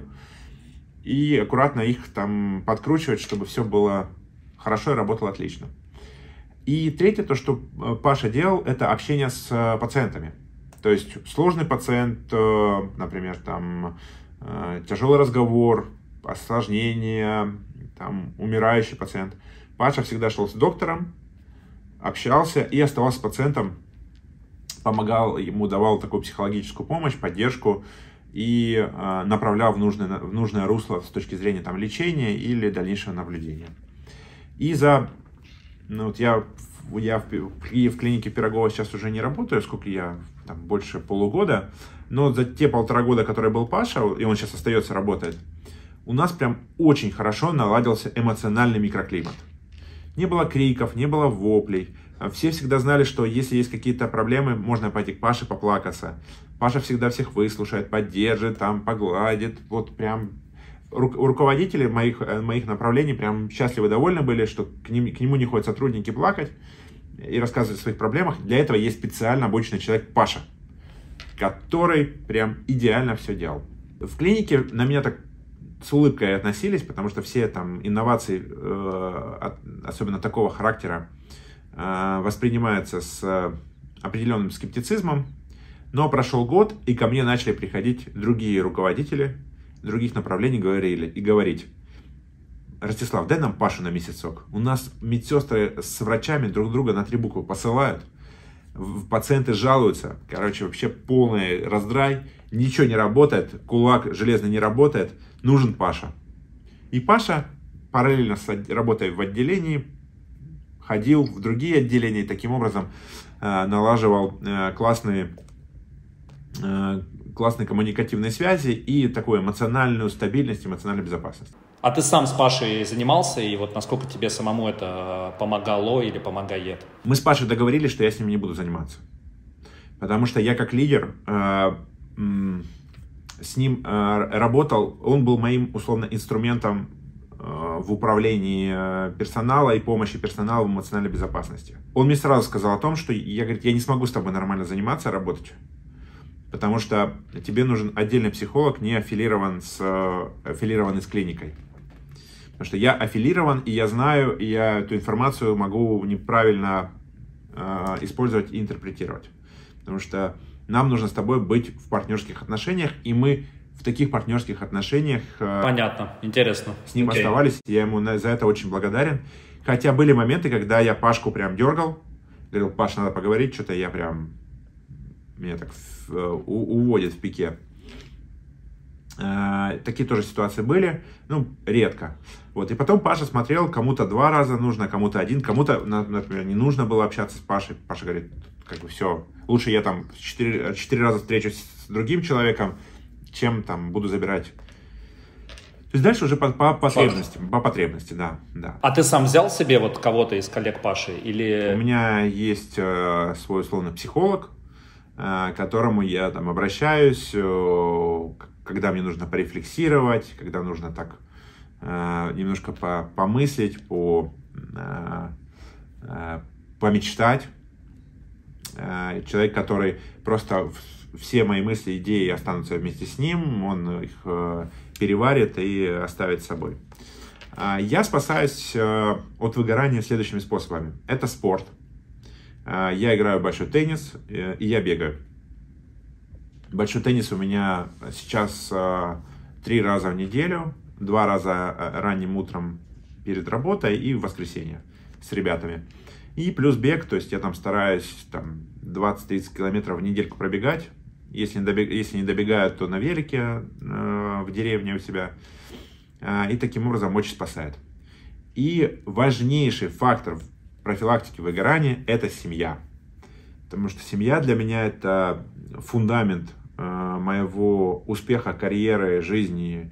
и аккуратно их там подкручивать, чтобы все было хорошо и работало отлично. И третье, то, что Паша делал, это общение с пациентами. То есть сложный пациент, например, там, тяжелый разговор, осложнение, там, умирающий пациент. Паша всегда шел с доктором, общался и оставался с пациентом, помогал ему, давал такую психологическую помощь, поддержку и направлял в нужное, в нужное русло с точки зрения там, лечения или дальнейшего наблюдения. И за, ну вот я, я в, в клинике Пирогова сейчас уже не работаю, сколько я, там, больше полугода, но за те полтора года, которые был Паша, и он сейчас остается, работает, у нас прям очень хорошо наладился эмоциональный микроклимат. Не было криков, не было воплей, все всегда знали, что если есть какие-то проблемы, можно пойти к Паше поплакаться. Паша всегда всех выслушает, поддержит, там, погладит, вот прям... Руководители моих, моих направлений прям счастливы, довольны были, что к, ним, к нему не ходят сотрудники плакать и рассказывать о своих проблемах. Для этого есть специально обученный человек Паша, который прям идеально все делал. В клинике на меня так с улыбкой относились, потому что все там инновации, э, особенно такого характера, э, воспринимаются с определенным скептицизмом. Но прошел год, и ко мне начали приходить другие руководители других направлений говорили и говорить: Ростислав, дай нам Пашу на месяцок. У нас медсестры с врачами друг друга на три буквы посылают. Пациенты жалуются. Короче, вообще полный раздрай. Ничего не работает. Кулак железный не работает. Нужен Паша. И Паша, параллельно с работой в отделении, ходил в другие отделения и таким образом налаживал классные классные коммуникативные связи и такую эмоциональную стабильность, эмоциональную безопасность. А ты сам с Пашей занимался, и вот насколько тебе самому это помогало или помогает? Мы с Пашей договорились, что я с ним не буду заниматься. Потому что я как лидер э, м, с ним э, работал, он был моим, условно, инструментом э, в управлении э, персонала и помощи персоналу в эмоциональной безопасности. Он мне сразу сказал о том, что я, говорит, я не смогу с тобой нормально заниматься, работать. Потому что тебе нужен отдельный психолог, не аффилирован с, аффилированный с клиникой. Потому что я аффилирован, и я знаю, и я эту информацию могу неправильно э, использовать и интерпретировать. Потому что нам нужно с тобой быть в партнерских отношениях, и мы в таких партнерских отношениях э, Понятно, интересно. с ним okay. оставались. Я ему за это очень благодарен. Хотя были моменты, когда я Пашку прям дергал, говорил, Паш, надо поговорить, что-то я прям, меня так в, у, уводит в пике. Э, такие тоже ситуации были, ну, редко. Вот, и потом Паша смотрел, кому-то два раза нужно, кому-то один, кому-то, например, не нужно было общаться с Пашей. Паша говорит, как бы все, лучше я там четыре, четыре раза встречусь с другим человеком, чем там буду забирать. То есть дальше уже по, по потребности, по потребности, да, да. А ты сам взял себе вот кого-то из коллег Паши или? У меня есть э, свой условно психолог, э, к которому я там обращаюсь, э, когда мне нужно порефлексировать, когда нужно так э, немножко по, помыслить, по, э, э, помечтать. Э, человек, который просто все мои мысли, идеи останутся вместе с ним, он их э, переварит и оставит с собой. Э, я спасаюсь э, от выгорания следующими способами. Это спорт. Э, я играю в большой теннис э, и я бегаю. Большой теннис у меня сейчас э, три раза в неделю, два раза ранним утром перед работой и в воскресенье с ребятами. И плюс бег, то есть я там стараюсь там, двадцать-тридцать километров в недельку пробегать. Если не, добег, если не добегаю, то на велике э, в деревне у себя. Э, и таким образом очень спасает. И важнейший фактор в профилактике выгорания – это семья. Потому что семья для меня – это фундамент э, моего успеха, карьеры, жизни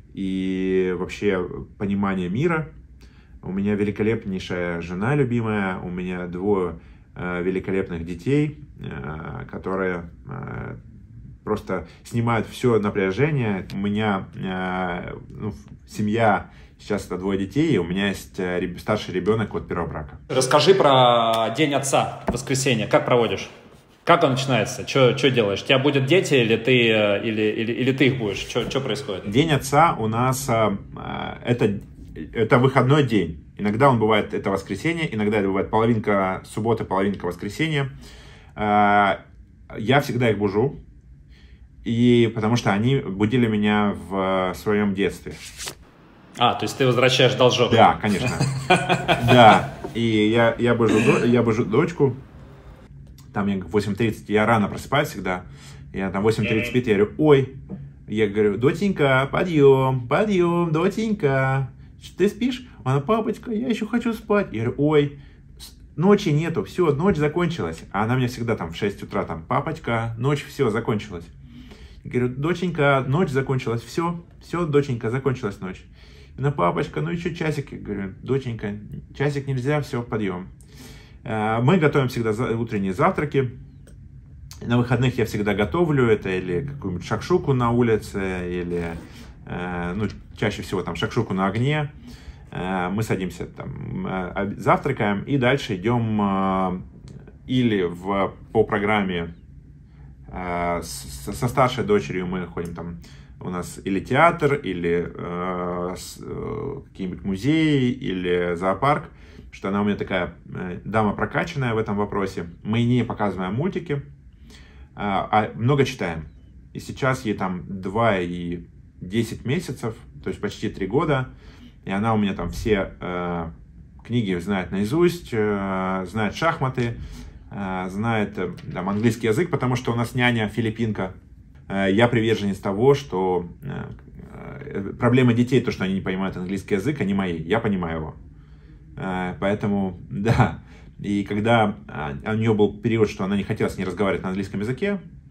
и вообще понимания мира. У меня великолепнейшая жена любимая, у меня двое э, великолепных детей, э, которые э, просто снимают все напряжение. У меня э, ну, семья, сейчас это двое детей, и у меня есть э, старший ребенок от первого брака. Расскажи про День отца, воскресенье, как проводишь? Как он начинается? Что делаешь? У тебя будут дети или ты, или, или, или ты их будешь? Что происходит? День отца у нас э, это... Это выходной день. Иногда он бывает, это воскресенье, иногда это бывает половинка субботы, половинка воскресенья. Я всегда их бужу, и потому что они будили меня в своем детстве. А, то есть ты возвращаешь должок? Да, конечно. Да, и я, я, бужу, я бужу дочку, там я в восемь тридцать, я рано просыпаюсь всегда, я там в восемь тридцать пять, я говорю, ой, я говорю, доченька, подъем, подъем, доченька. Ты спишь? Она, папочка, я еще хочу спать. Я говорю, ой, ночи нету, все, ночь закончилась. А она мне всегда там в шесть утра, там, папочка, ночь, все, закончилась. Я говорю, доченька, ночь закончилась, все, все, доченька, закончилась ночь. Она, папочка, ну еще часик. Я говорю, доченька, часик нельзя, все, подъем. Мы готовим всегда утренние завтраки. На выходных я всегда готовлю это или какую-нибудь шакшуку на улице, или... ну, чаще всего там шакшуку на огне, мы садимся там, завтракаем и дальше идем или в, по программе со старшей дочерью мы ходим там, у нас или театр, или какие-нибудь музеи, или зоопарк, что она у меня такая дама прокачанная в этом вопросе. Мы не показываем мультики, а много читаем. И сейчас ей там два и десять месяцев, то есть почти три года, и она у меня там все э, книги знает наизусть, э, знает шахматы, э, знает э, там, английский язык, потому что у нас няня филиппинка. Э, я приверженец того, что э, проблема детей, то, что они не понимают английский язык, они мои, я понимаю его. Э, поэтому, да, и когда э, у нее был период, что она не хотела с ней разговаривать на английском языке,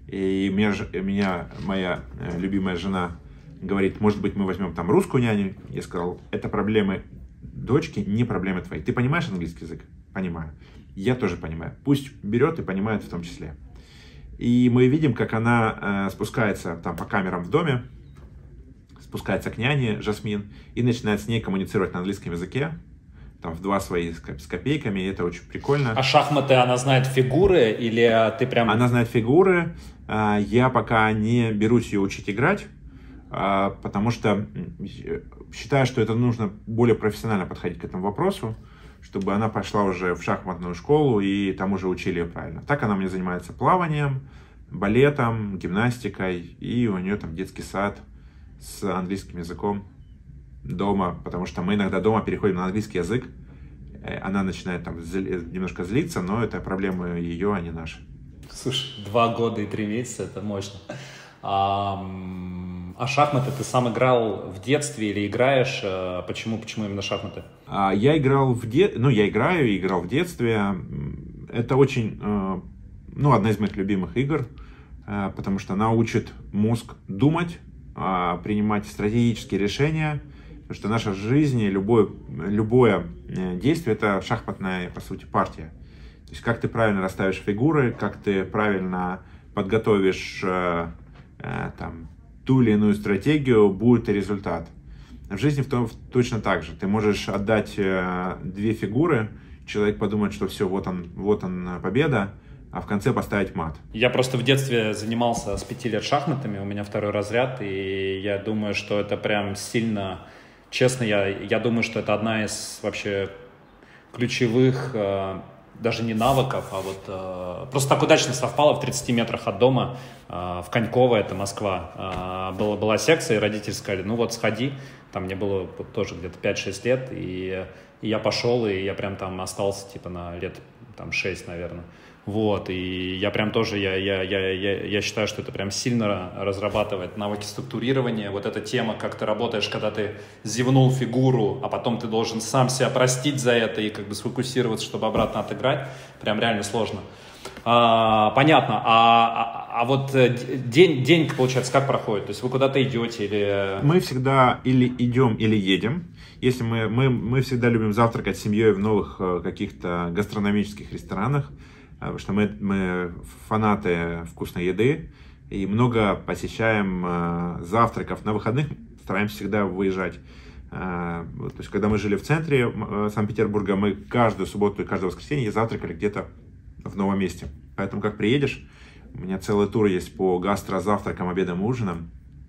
И меня, меня моя любимая жена говорит, может быть, мы возьмем там русскую няню. Я сказал, это проблемы дочки, не проблемы твои. Ты понимаешь английский язык? Понимаю. Я тоже понимаю. Пусть берет и понимает в том числе. И мы видим, как она э, спускается там по камерам в доме, спускается к няне Жасмин и начинает с ней коммуницировать на английском языке, там в два свои с копейками, и это очень прикольно. А шахматы она знает фигуры или ты прям... Она знает фигуры, э, я пока не берусь ее учить играть, э, потому что считаю, что это нужно более профессионально подходить к этому вопросу, чтобы она пошла уже в шахматную школу и там уже учили ее правильно. Так она мне занимается плаванием, балетом, гимнастикой, и у нее там детский сад с английским языком дома, потому что мы иногда дома переходим на английский язык, она начинает там немножко злиться, но это проблемы ее, а не наши. Слушай, два года и три месяца, это мощно. А, а шахматы ты сам играл в детстве или играешь? Почему, почему именно шахматы? А, я играл в де... ну я играю и играл в детстве. Это очень, ну, одна из моих любимых игр, потому что она учит мозг думать, принимать стратегические решения, потому что наша жизнь, любое, любое действие — это шахматная, по сути, партия. То есть как ты правильно расставишь фигуры, как ты правильно подготовишь там ту или иную стратегию, будет и результат. В жизни в том, точно так же. Ты можешь отдать две фигуры, человек подумает, что все, вот он, вот он победа, а в конце поставить мат. Я просто в детстве занимался с пяти лет шахматами, у меня второй разряд, и я думаю, что это прям сильно, честно, я, я думаю, что это одна из вообще ключевых, э, даже не навыков, а вот э, просто так удачно совпало в тридцати метрах от дома, э, в Коньково, это Москва, э, была, была секция, и родители сказали, ну вот сходи, там мне было тоже где-то пять-шесть лет, и, и я пошел, и я прям там остался типа на лет там шесть, наверное. Вот, и я прям тоже, я, я, я, я, я считаю, что это прям сильно разрабатывает навыки структурирования. Вот эта тема, как ты работаешь, когда ты зевнул фигуру, а потом ты должен сам себя простить за это и как бы сфокусироваться, чтобы обратно отыграть, прям реально сложно. А, понятно, а, а, а вот день, день, получается, как проходит? То есть вы куда-то идете или... Мы всегда или идем, или едем. Если мы, мы, мы всегда любим завтракать с семьей в новых каких-то гастрономических ресторанах, потому что мы, мы фанаты вкусной еды и много посещаем э, завтраков. На выходных стараемся всегда выезжать. Э, то есть, когда мы жили в центре э, Санкт-Петербурга, мы каждую субботу и каждое воскресенье завтракали где-то в новом месте. Поэтому, как приедешь, у меня целый тур есть по гастро-завтракам, обедам и ужинам.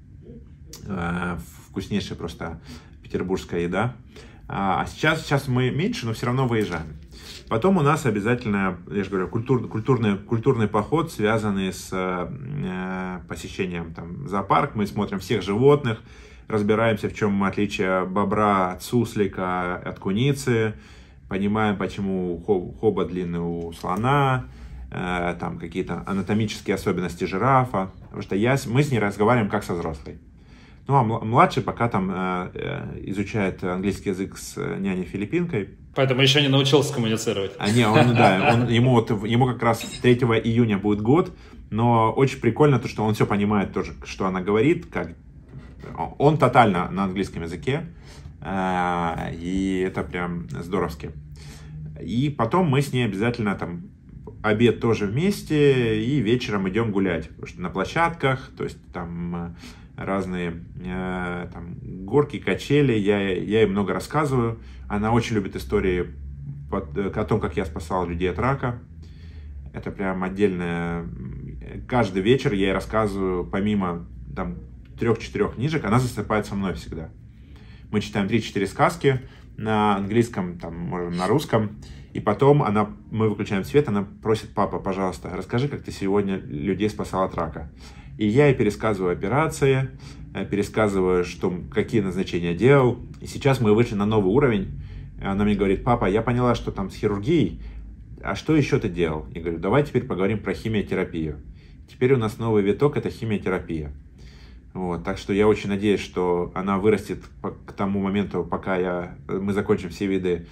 Э, вкуснейшая просто петербургская еда. А сейчас, сейчас мы меньше, но все равно выезжаем. Потом у нас обязательно, я же говорю, культур, культурный, культурный поход, связанный с э, посещением там, зоопарк. Мы смотрим всех животных, разбираемся, в чем отличие бобра от суслика, от куницы, понимаем, почему хобот длинный у слона, э, там какие-то анатомические особенности жирафа. Потому что я, мы с ней разговариваем как со взрослой. Ну, а младший пока там э, изучает английский язык с няней-филиппинкой. Поэтому еще не научился коммуницировать. А не, он, да, он, ему, вот, ему как раз третьего июня будет год, но очень прикольно то, что он все понимает тоже, что она говорит, как... он тотально на английском языке, э, и это прям здоровски. И потом мы с ней обязательно там обед тоже вместе, и вечером идем гулять, потому что на площадках, то есть там разные э, там, горки, качели, я, я ей много рассказываю. Она очень любит истории под, о том, как я спасал людей от рака. Это прям отдельное. Каждый вечер я ей рассказываю, помимо там трех-четырех книжек, она засыпает со мной всегда. Мы читаем три-четыре сказки на английском, там, может, на русском. И потом она, мы выключаем свет, она просит: папа, пожалуйста, расскажи, как ты сегодня людей спасал от рака. И я ей пересказываю операции, пересказываю, что, какие назначения делал. И сейчас мы вышли на новый уровень. Она мне говорит: папа, я поняла, что там с хирургией, а что еще ты делал? Я говорю: давай теперь поговорим про химиотерапию. Теперь у нас новый виток — это химиотерапия. Вот, так что я очень надеюсь, что она вырастет к тому моменту, пока я, мы закончим все виды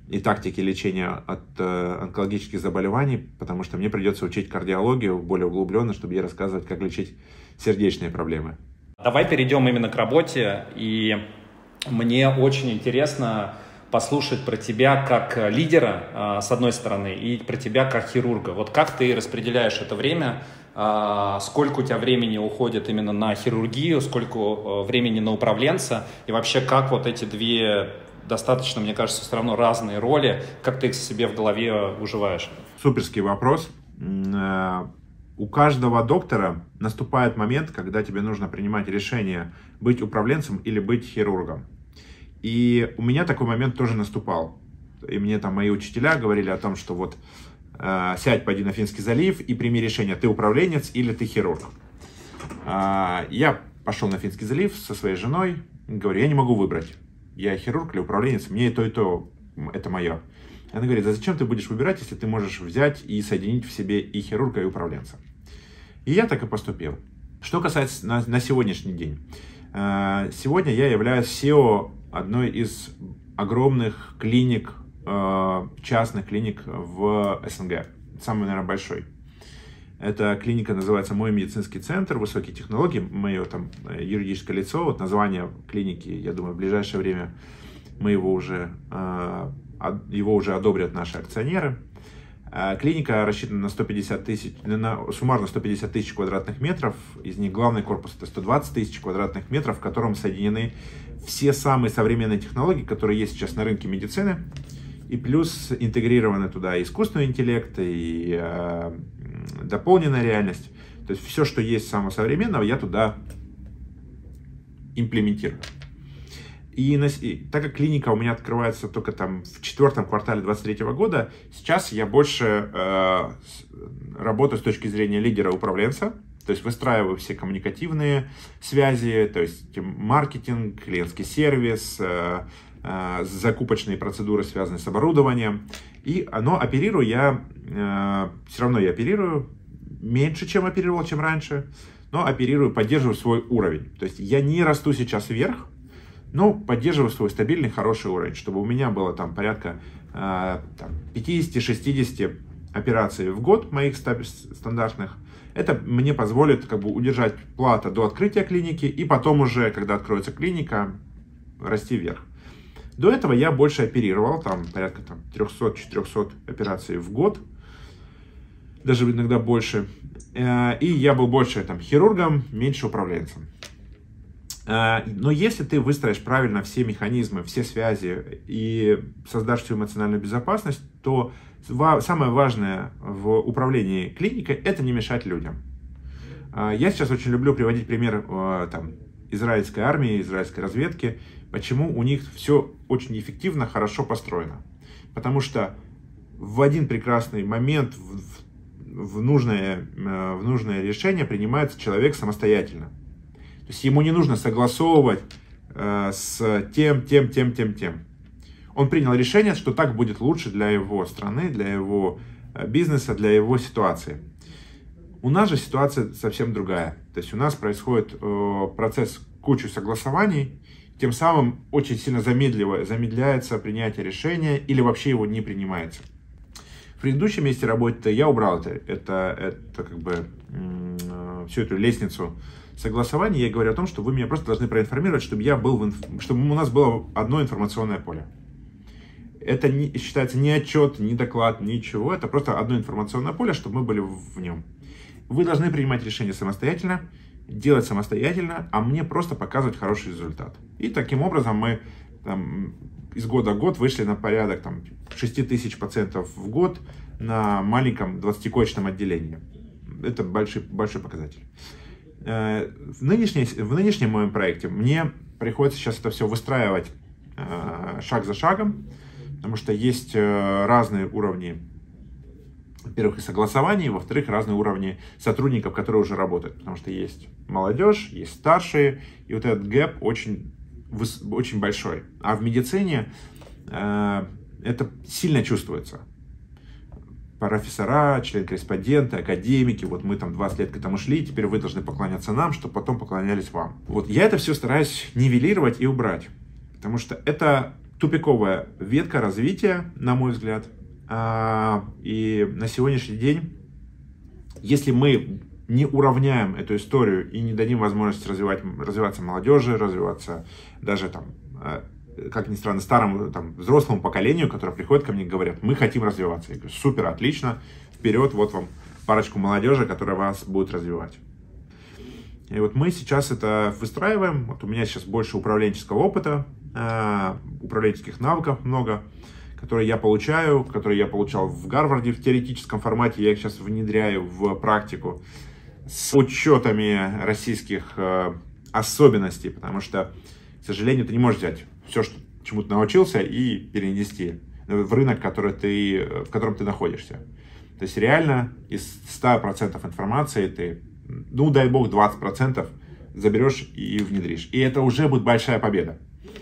и тактики лечения от э, онкологических заболеваний, потому что мне придется учить кардиологию более углубленно, чтобы ей рассказывать, как лечить сердечные проблемы. Давай перейдем именно к работе, и мне очень интересно послушать про тебя как лидера, с одной стороны, и про тебя как хирурга. Вот как ты распределяешь это время, сколько у тебя времени уходит именно на хирургию, сколько времени на управленца, и вообще как вот эти две достаточно, мне кажется, все равно разные роли, как ты их себе в голове уживаешь? Суперский вопрос. У каждого доктора наступает момент, когда тебе нужно принимать решение, быть управленцем или быть хирургом. И у меня такой момент тоже наступал. И мне там мои учителя говорили о том, что вот э, сядь, пойди на Финский залив и прими решение, ты управленец или ты хирург. Э, я пошел на Финский залив со своей женой, говорю, я не могу выбрать, я хирург или управленец, мне и то, и то, это мое. Она говорит, а зачем ты будешь выбирать, если ты можешь взять и соединить в себе и хирурга, и управленца? И я так и поступил. Что касается на, на сегодняшний день. Э, сегодня я являюсь си и о одной из огромных клиник, частных клиник в эс эн гэ. Самый, наверное, большой. Эта клиника называется «Мой медицинский центр», высокие технологии, мое там юридическое лицо. Вот название клиники, я думаю, в ближайшее время мы его уже, его уже одобрят наши акционеры. Клиника рассчитана на сто пятьдесят тысяч, на суммарно сто пятьдесят тысяч квадратных метров. Из них главный корпус это сто двадцать тысяч квадратных метров, в котором соединены все самые современные технологии, которые есть сейчас на рынке медицины. И плюс интегрированы туда и искусственный интеллект, и э, дополненная реальность. То есть все, что есть самого современного, я туда имплементирую. И, на, и так как клиника у меня открывается только там в четвертом квартале две тысячи двадцать третьего года, сейчас я больше э, работаю с точки зрения лидера-управленца, то есть выстраиваю все коммуникативные связи, то есть маркетинг, клиентский сервис, э, э, закупочные процедуры, связанные с оборудованием. И, но оперирую я, э, все равно я оперирую меньше, чем оперировал, чем раньше, но оперирую, поддерживаю свой уровень. То есть я не расту сейчас вверх, но поддерживаю свой стабильный, хороший уровень, чтобы у меня было там порядка э, пятьдесят-шестьдесят операций в год моих стандартных. Это мне позволит как бы удержать плата до открытия клиники и потом уже, когда откроется клиника, расти вверх. До этого я больше оперировал, там порядка там, триста-четыреста операций в год, даже иногда больше. Э, и я был больше там хирургом, меньше управленцем. Но если ты выстроишь правильно все механизмы, все связи и создашь всю эмоциональную безопасность, то самое важное в управлении клиникой – это не мешать людям. Я сейчас очень люблю приводить пример там, израильской армии, израильской разведки, почему у них все очень эффективно, хорошо построено. Потому что в один прекрасный момент в нужное, в нужное решение принимается человек самостоятельно. То есть ему не нужно согласовывать э, с тем, тем, тем, тем, тем. Он принял решение, что так будет лучше для его страны, для его бизнеса, для его ситуации. У нас же ситуация совсем другая. То есть у нас происходит э, процесс кучи согласований, тем самым очень сильно замедляется принятие решения или вообще его не принимается. В предыдущем месте работы я убрал это, это, это как бы э, всю эту лестницу согласования. Я говорю о том, что вы меня просто должны проинформировать, чтобы, я был в инф... чтобы у нас было одно информационное поле. Это не, считается не отчет, не доклад, ничего. Это просто одно информационное поле, чтобы мы были в нем. Вы должны принимать решения самостоятельно, делать самостоятельно, а мне просто показывать хороший результат. И таким образом мы там, из года в год вышли на порядок там, шесть тысяч пациентов в год на маленьком двадцатикоечном отделении. Это большой, большой показатель. В, нынешней, в нынешнем моем проекте мне приходится сейчас это все выстраивать э, шаг за шагом, потому что есть э, разные уровни, во-первых, и согласований, во-вторых, разные уровни сотрудников, которые уже работают, потому что есть молодежь, есть старшие, и вот этот гэп очень, очень большой. А в медицине э, это сильно чувствуется. Профессора, член-корреспонденты, академики, вот мы там двадцать лет к этому шли, теперь вы должны поклоняться нам, чтобы потом поклонялись вам. Вот я это все стараюсь нивелировать и убрать, потому что это тупиковая ветка развития, на мой взгляд. И на сегодняшний день, если мы не уравняем эту историю и не дадим возможность развивать, развиваться молодежи, развиваться даже там, как ни странно, старому там, взрослому поколению, которое приходит ко мне и говорят, мы хотим развиваться. Я говорю, супер, отлично, вперед, вот вам парочку молодежи, которая вас будет развивать. И вот мы сейчас это выстраиваем. Вот у меня сейчас больше управленческого опыта, управленческих навыков много, которые я получаю, которые я получал в Гарварде в теоретическом формате, я их сейчас внедряю в практику с учетами российских э, особенностей, потому что, к сожалению, ты не можешь взять все, что, чему ты научился, и перенести в рынок, который ты, в котором ты находишься. То есть реально из ста процентов информации ты, ну дай бог, двадцать процентов заберешь и внедришь. И это уже будет большая победа.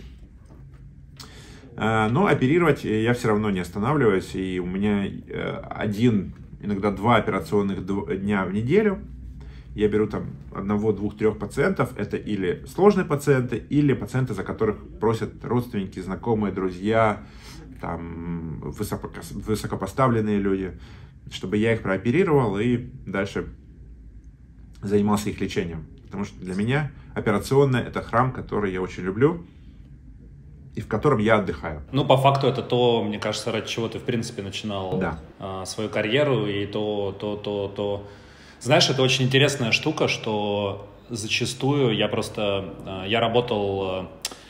Но оперировать я все равно не останавливаюсь, и у меня один, иногда два операционных дня в неделю. Я беру там одного, двух, трех пациентов, это или сложные пациенты, или пациенты, за которых просят родственники, знакомые, друзья, там, высоко, высокопоставленные люди, чтобы я их прооперировал и дальше занимался их лечением. Потому что для меня операционная – это храм, который я очень люблю, и в котором я отдыхаю. Ну, по факту, это то, мне кажется, ради чего ты, в принципе, начинал да. а, свою карьеру, и то, то, то, то... Знаешь, это очень интересная штука, что зачастую я просто... Я работал...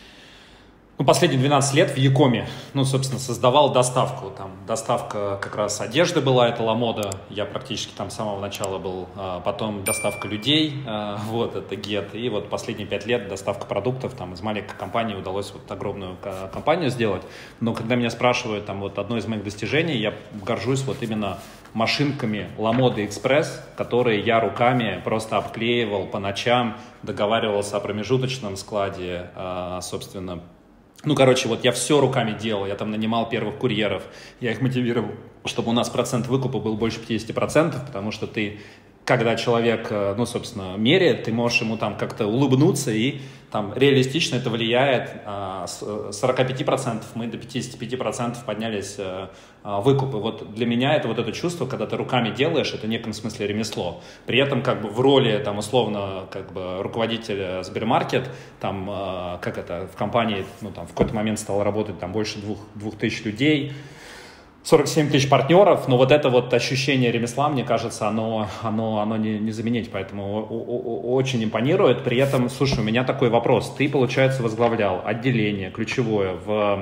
Ну, последние двенадцать лет в Якоме, ну, собственно, создавал доставку. Там доставка как раз одежды была, это Ламода, я практически там с самого начала был. Потом доставка людей, вот, это Get. И вот последние пять лет доставка продуктов. Там из маленькой компании удалось вот огромную компанию сделать. Но когда меня спрашивают, там, вот одно из моих достижений, я горжусь вот именно машинками Ламода Экспресс, которые я руками просто обклеивал по ночам, договаривался о промежуточном складе, собственно. Ну, короче, вот я все руками делал, я там нанимал первых курьеров, я их мотивировал, чтобы у нас процент выкупа был больше пятьдесят процентов, потому что ты, когда человек, ну, собственно, меряет, ты можешь ему там как-то улыбнуться, и там реалистично это влияет. С сорока пяти процентов мы до пятидесяти пяти процентов поднялись выкупы. Вот для меня это вот это чувство, когда ты руками делаешь, это в неком смысле ремесло. При этом как бы в роли, там, условно, как бы руководителя Сбермаркет, там, как это, в компании, ну, там, в какой-то момент стало работать там больше двух, двух тысяч людей, сорок семь тысяч партнеров, но вот это вот ощущение ремесла, мне кажется, оно, оно, оно не, не заменить, поэтому очень импонирует. При этом, слушай, у меня такой вопрос. Ты, получается, возглавлял отделение ключевое,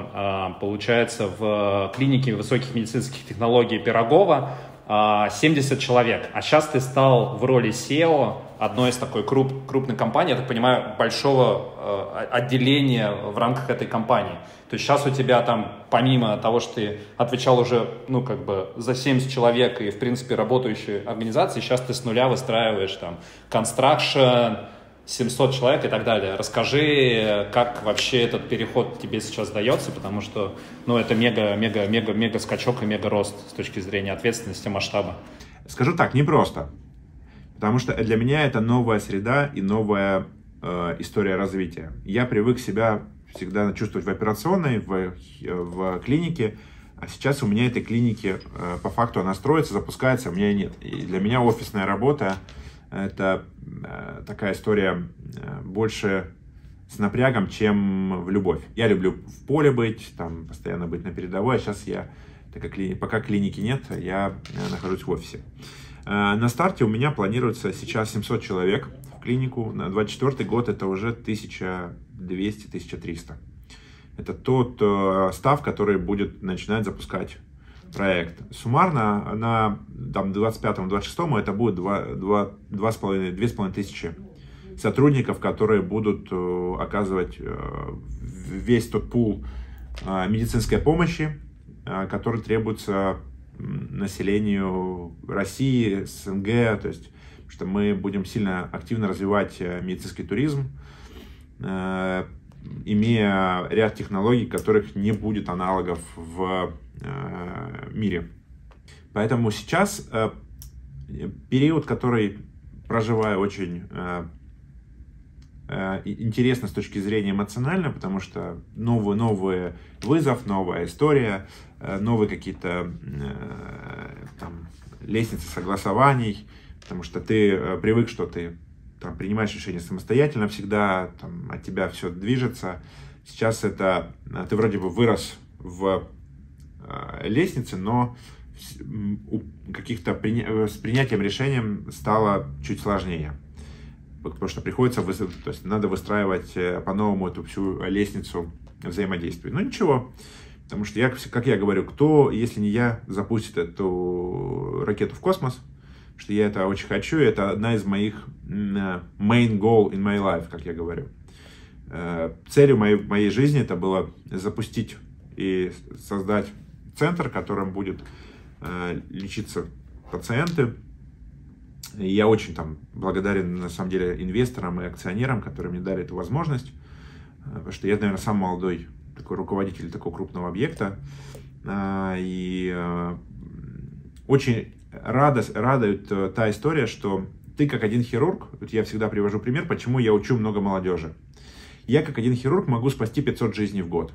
в, получается, в клинике высоких медицинских технологий Пирогова, семьдесят человек, а сейчас ты стал в роли сео одной из такой круп, крупной компании, я так понимаю, большого э, отделения в рамках этой компании. То есть сейчас у тебя там, помимо того, что ты отвечал уже, ну, как бы за семьдесят человек и, в принципе, работающие организации, сейчас ты с нуля выстраиваешь там construction, семьсот человек и так далее. Расскажи, как вообще этот переход тебе сейчас дается, потому что, ну, это мега, мега, мега, мега скачок и мега рост с точки зрения ответственности, масштаба. Скажу так, непросто, потому что для меня это новая среда и новая э, история развития. Я привык себя всегда чувствовать в операционной, в, в клинике, а сейчас у меня этой клиники э, по факту она строится, запускается, а у меня нет. И для меня офисная работа это э, такая история э, больше с напрягом, чем в любовь. Я люблю в поле быть, там постоянно быть на передовой, а сейчас я, так как клини, пока клиники нет, я э, нахожусь в офисе. Э, на старте у меня планируется сейчас семьсот человек в клинику, на двадцать четвёртый год это уже тысяча двести — тысяча триста. Это тот э, став, который будет начинать запускать проект. Суммарно на двадцать пятом — двадцать шестом это будет две с половиной тысячи сотрудников, которые будут э, оказывать э, весь тот пул э, медицинской помощи, э, который требуется населению России, СНГ, то есть, что мы будем сильно активно развивать э, медицинский туризм, э, имея ряд технологий, которых не будет аналогов в э, мире. Поэтому сейчас э, период, который проживаю очень э, э, интересно с точки зрения эмоционально, потому что новый, новый вызов, новая история, э, новые какие-то э, там, лестницы согласований, потому что ты э, привык, что ты там, принимаешь решения самостоятельно всегда, там, от тебя все движется. Сейчас это, ты вроде бы вырос в э, лестнице, но у каких-то приня... с принятием решением стало чуть сложнее. Потому что приходится, вы... то есть надо выстраивать по-новому эту всю лестницу взаимодействия. Но ничего, потому что, я, как я говорю, кто, если не я, запустит эту ракету в космос, что я это очень хочу, это одна из моих main goal in my life, как я говорю. Целью моей, моей жизни это было запустить и создать центр, в котором будут э, лечиться пациенты. И я очень там благодарен, на самом деле, инвесторам и акционерам, которые мне дали эту возможность, э, потому что я, наверное, сам молодой такой руководитель такого крупного объекта. Э, и э, очень радость, радует э, та история, что ты как один хирург, вот я всегда привожу пример, почему я учу много молодежи. Я как один хирург могу спасти пятьсот жизней в год.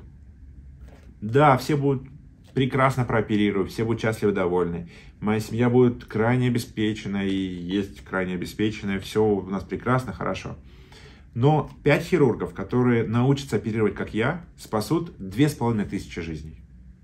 Да, все будут прекрасно прооперировать, все будут счастливы, довольны. Моя семья будет крайне обеспечена и есть крайне обеспеченная, все у нас прекрасно, хорошо. Но пять хирургов, которые научатся оперировать, как я, спасут две с половиной тысячи жизней.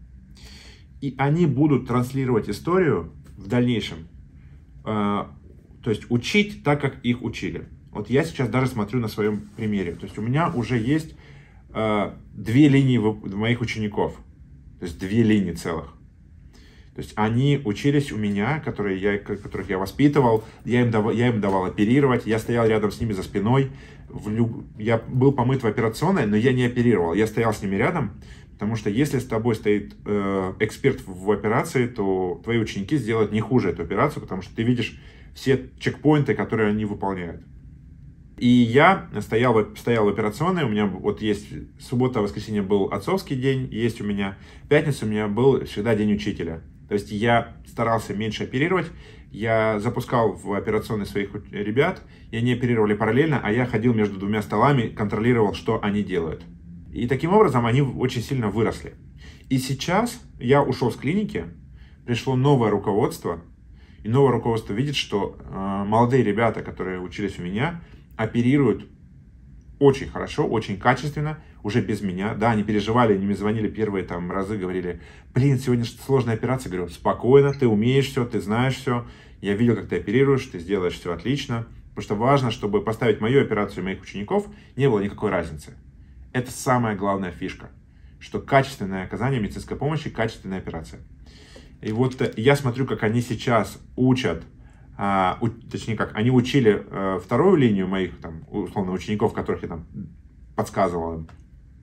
И они будут транслировать историю в дальнейшем, э, то есть учить так, как их учили. Вот я сейчас даже смотрю на своем примере. То есть у меня уже есть э, две линии моих учеников. То есть две линии целых. То есть они учились у меня, которые я, которых я воспитывал. Я им, давал, я им давал оперировать. Я стоял рядом с ними за спиной. В люб... Я был помыт в операционной, но я не оперировал. Я стоял с ними рядом. Потому что если с тобой стоит э, эксперт в операции, то твои ученики сделают не хуже эту операцию, потому что ты видишь все чекпоинты, которые они выполняют. И я стоял, стоял в операционной, у меня вот есть суббота, воскресенье был отцовский день, есть у меня пятница, у меня был всегда день учителя. То есть я старался меньше оперировать, я запускал в операционной своих ребят, и они оперировали параллельно, а я ходил между двумя столами, контролировал, что они делают. И таким образом они очень сильно выросли. И сейчас я ушел с клиники, пришло новое руководство, и новое руководство видит, что э, молодые ребята, которые учились у меня, оперируют очень хорошо, очень качественно, уже без меня. Да, они переживали, они мне звонили первые там разы, говорили, блин, сегодня сложная операция. Говорю, спокойно, ты умеешь все, ты знаешь все. Я видел, как ты оперируешь, ты сделаешь все отлично. Потому что важно, чтобы поставить мою операцию и моих учеников, не было никакой разницы. Это самая главная фишка, что качественное оказание медицинской помощи, качественная операция. И вот я смотрю, как они сейчас учат, А, у, точнее как, они учили э, вторую линию моих, там, условно, учеников, которых я там подсказывал им.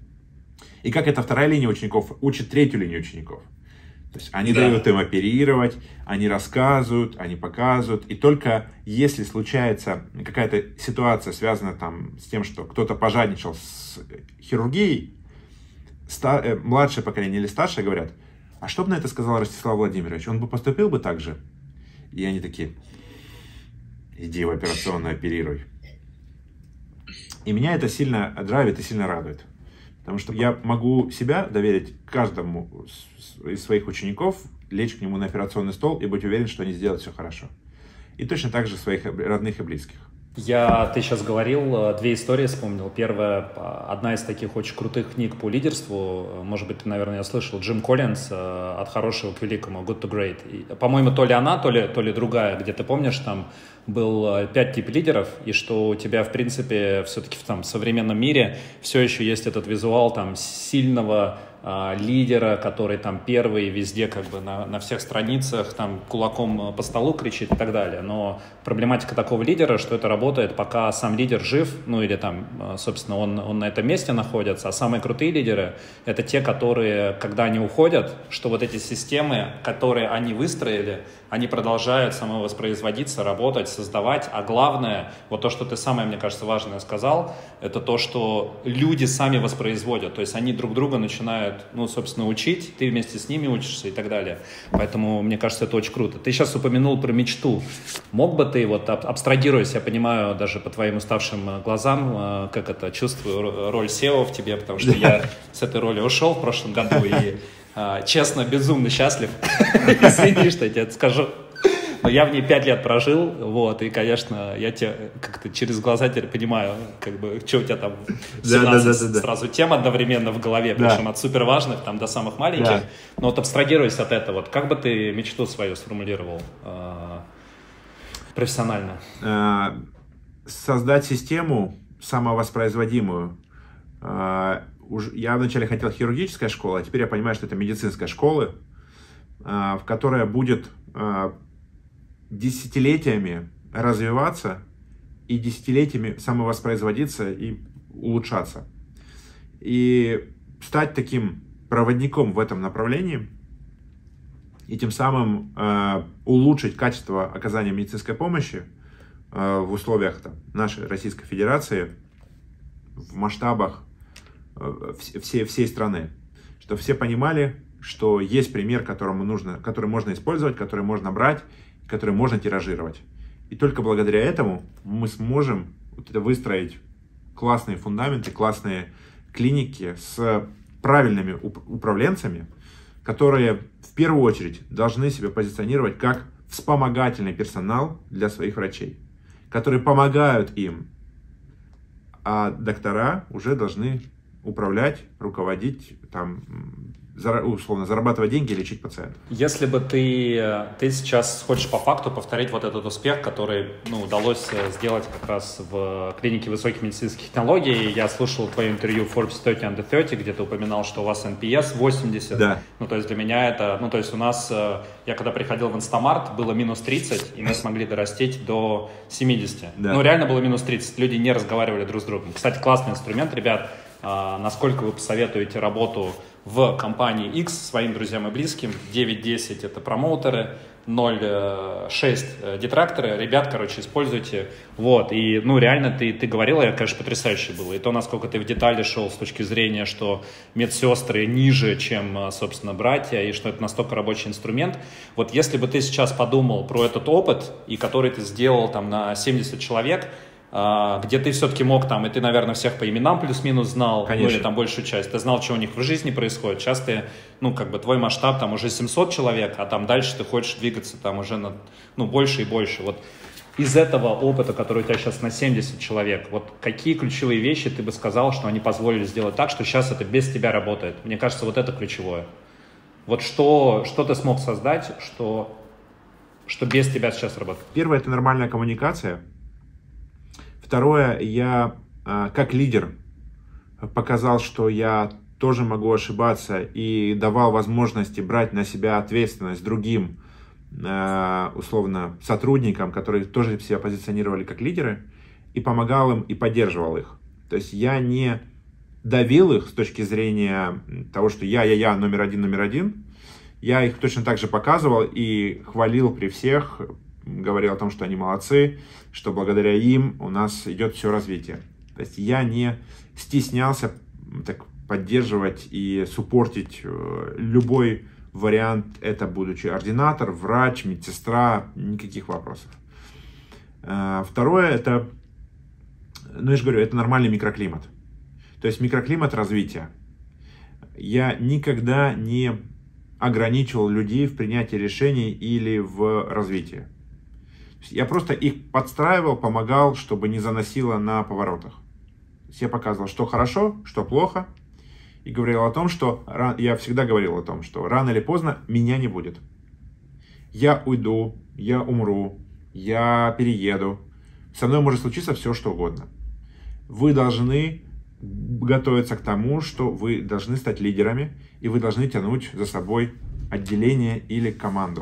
И как эта вторая линия учеников учит третью линию учеников. То есть они да. дают им оперировать, они рассказывают, они показывают. И только если случается какая-то ситуация, связанная там с тем, что кто-то пожадничал с хирургией, ста, э, младшее поколение или старшее говорят, а что бы на это сказал Ростислав Владимирович? Он бы поступил бы так же? И они такие, иди в операционную, оперируй. И меня это сильно драйвит и сильно радует. Потому что я могу себя доверить каждому из своих учеников, лечь к нему на операционный стол и быть уверен, что они сделают все хорошо. И точно так же своих родных и близких. Я, ты сейчас говорил, две истории вспомнил. Первая, одна из таких очень крутых книг по лидерству, может быть, ты, наверное, я слышал, Джим Коллинз «От хорошего к великому», Good to Great. И, по-моему, то ли она, то ли, то ли другая, где ты помнишь, там был пять типов лидеров, и что у тебя, в принципе, все-таки в там, современном мире все еще есть этот визуал там сильного лидера, который там первый везде как бы на, на всех страницах там кулаком по столу кричит и так далее. Но проблематика такого лидера, что это работает, пока сам лидер жив, ну или там, собственно, он, он на этом месте находится, а самые крутые лидеры — это те, которые, когда они уходят, что вот эти системы, которые они выстроили, они продолжают самовоспроизводиться, работать, создавать, а главное, вот то, что ты самое, мне кажется, важное сказал, это то, что люди сами воспроизводят, то есть они друг друга начинают начинают, ну, собственно, учить, ты вместе с ними учишься и так далее. Поэтому, мне кажется, это очень круто. Ты сейчас упомянул про мечту. Мог бы ты, вот, абстрагируясь, я понимаю даже по твоим уставшим глазам, как это, чувствую роль сео в тебе, потому что я с этой роли ушел в прошлом году и, честно, безумно счастлив. Извини, что я тебе это скажу. Но я в ней пять лет прожил, вот, и, конечно, я тебя как-то через глаза теперь понимаю, как бы, что у тебя там семнадцать да, да, да, да, сразу да. тем одновременно в голове, да. Причем от супер важных там до самых маленьких. Да. Но вот абстрагируясь от этого, вот как бы ты мечту свою сформулировал э, профессионально? Создать систему самовоспроизводимую. Я вначале хотел хирургическая школа, а теперь я понимаю, что это медицинская школа, в которой будет десятилетиями развиваться и десятилетиями самовоспроизводиться и улучшаться. И стать таким проводником в этом направлении и тем самым э, улучшить качество оказания медицинской помощи э, в условиях там, нашей Российской Федерации в масштабах э, всей, всей страны. Чтобы все понимали, что есть пример, которому нужно, который можно использовать, который можно брать, который можно тиражировать. И только благодаря этому мы сможем вот это выстроить классные фундаменты, классные клиники с правильными управленцами, которые в первую очередь должны себя позиционировать как вспомогательный персонал для своих врачей, которые помогают им, а доктора уже должны управлять, руководить, там, условно, зарабатывать деньги и лечить пациентов. Если бы ты, ты сейчас хочешь по факту повторить вот этот успех, который, ну, удалось сделать как раз в клинике высоких медицинских технологий. Я слушал твое интервью в Forbes тридцать under тридцать, где ты упоминал, что у вас эн пи эс восемьдесят. Да. Ну, то есть для меня это, ну, то есть у нас, я когда приходил в Инстамарт, было минус тридцать, и мы смогли дорастить до семидесяти. Да. Ну, реально было минус тридцать, люди не разговаривали друг с другом. Кстати, классный инструмент, ребят. Насколько вы посоветуете работу в компании X своим друзьям и близким? девять десять это промоутеры, ноль шесть детракторы. Ребят, короче, используйте. Вот, и, ну, реально, ты, ты говорила, я, конечно, потрясающе было. И то, насколько ты в детали шел с точки зрения, что медсестры ниже, чем, собственно, братья, и что это настолько рабочий инструмент. Вот если бы ты сейчас подумал про этот опыт, и который ты сделал там на семьдесят человек, где ты все-таки мог там, и ты, наверное, всех по именам плюс-минус знал, ну, или там большую часть, ты знал, что у них в жизни происходит. Сейчас ты, ну, как бы твой масштаб там уже семьсот человек, а там дальше ты хочешь двигаться там уже на, ну, больше и больше. Вот из этого опыта, который у тебя сейчас на семьдесят человек, вот какие ключевые вещи ты бы сказал, что они позволили сделать так, что сейчас это без тебя работает? Мне кажется, вот это ключевое. Вот что, что ты смог создать, что, что без тебя сейчас работает? Первое – это нормальная коммуникация. Второе, я как лидер показал, что я тоже могу ошибаться и давал возможности брать на себя ответственность другим, условно, сотрудникам, которые тоже себя позиционировали как лидеры, и помогал им и поддерживал их. То есть я не давил их с точки зрения того, что я, я, я, номер один, номер один. Я их точно так же показывал и хвалил при всех, говорил о том, что они молодцы, что благодаря им у нас идет все развитие. То есть я не стеснялся так поддерживать и суппортить любой вариант, это будучи ординатор, врач, медсестра, никаких вопросов. Второе, это, ну я же говорю, это нормальный микроклимат. То есть микроклимат развития. Я никогда не ограничивал людей в принятии решений или в развитии. Я просто их подстраивал, помогал, чтобы не заносило на поворотах. Я показывал, что хорошо, что плохо. И говорил о том, что... Я всегда говорил о том, что рано или поздно меня не будет. Я уйду, я умру, я перееду. Со мной может случиться все, что угодно. Вы должны готовиться к тому, что вы должны стать лидерами, и вы должны тянуть за собой отделение или команду.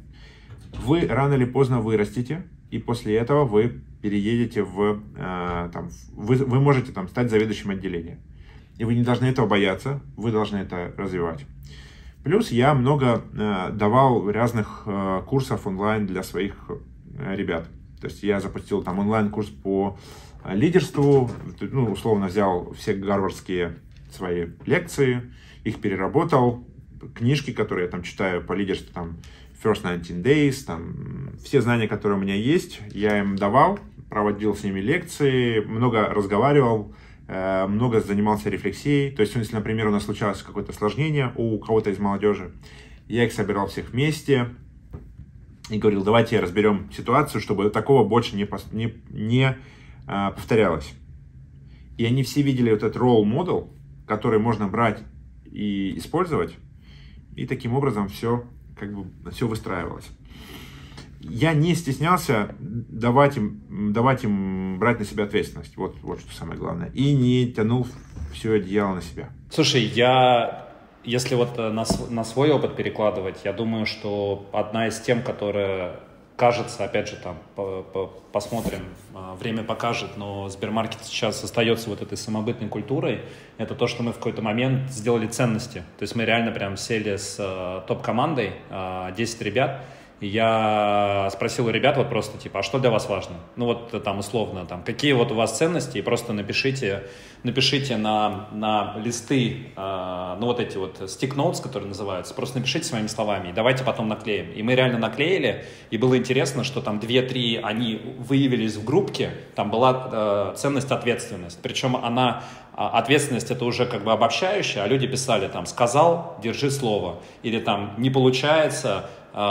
Вы рано или поздно вырастете, и после этого вы переедете в... Э, там, вы, вы можете там, стать заведующим отделением. И вы не должны этого бояться, вы должны это развивать. Плюс я много э, давал разных э, курсов онлайн для своих э, ребят. То есть я запустил там онлайн-курс по лидерству, ну, условно взял все гарвардские свои лекции их переработал. Книжки, которые я там читаю по лидерству, там First девяносто Days, там все знания, которые у меня есть, я им давал, проводил с ними лекции, много разговаривал, много занимался рефлексией. То есть, если, например, у нас случалось какое-то осложнение у кого-то из молодежи, я их собирал всех вместе и говорил, давайте разберем ситуацию, чтобы такого больше не, не, не а, повторялось. И они все видели вот этот role model, который можно брать и использовать, и таким образом все, как бы, все выстраивалось. Я не стеснялся давать им, давать им брать на себя ответственность. Вот, вот что самое главное. И не тянул все одеяло на себя. Слушай, я, если вот на, на свой опыт перекладывать, я думаю, что одна из тем, которая кажется, опять же, там, по, по, посмотрим, время покажет, но Сбермаркет сейчас остается вот этой самобытной культурой, это то, что мы в какой-то момент сделали ценности. То есть мы реально прям сели с топ-командой, десять ребят, и я спросил у ребят вот просто, типа, а что для вас важно? Ну вот там условно, там, какие вот у вас ценности, и просто напишите, напишите на, на листы, э, ну вот эти вот stick notes, которые называются, просто напишите своими словами, и давайте потом наклеим. И мы реально наклеили, и было интересно, что там две-три, они выявились в группке, там была э, ценность ответственность, причем она... Ответственность это уже как бы обобщающая, а люди писали там «сказал, держи слово» или там «не получается,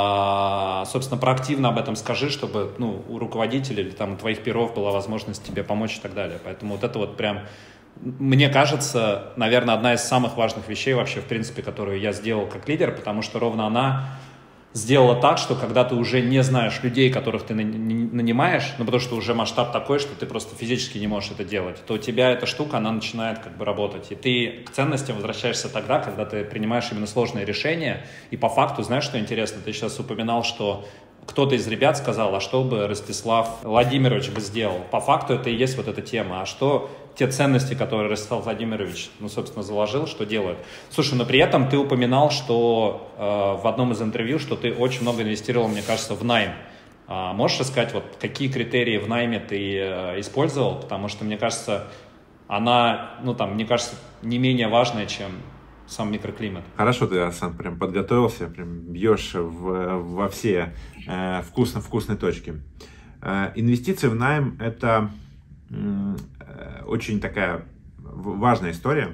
э, собственно, проактивно об этом скажи, чтобы ну, у руководителя или там у твоих пиров была возможность тебе помочь и так далее». Поэтому вот это вот прям, мне кажется, наверное, одна из самых важных вещей вообще, в принципе, которую я сделал как лидер, потому что ровно она сделала так, что когда ты уже не знаешь людей, которых ты нанимаешь, ну потому что уже масштаб такой, что ты просто физически не можешь это делать, то у тебя эта штука, она начинает как бы работать. И ты к ценностям возвращаешься тогда, когда ты принимаешь именно сложные решения. И по факту, знаешь, что интересно? Ты сейчас упоминал, что кто-то из ребят сказал, а что бы Ростислав Владимирович бы сделал? По факту это и есть вот эта тема. А что те ценности, которые Ростислав Владимирович, ну, собственно, заложил, что делают? Слушай, но при этом ты упоминал, что э, в одном из интервью, что ты очень много инвестировал, мне кажется, в найм. А можешь рассказать, вот, какие критерии в найме ты э, использовал? Потому что, мне кажется, она, ну, там, мне кажется, не менее важная, чем сам микроклимат. Хорошо, ты, Асан, прям подготовился, прям бьешь в, во все э, вкусно-вкусные точки. Э, инвестиции в найм – это э, очень такая важная история,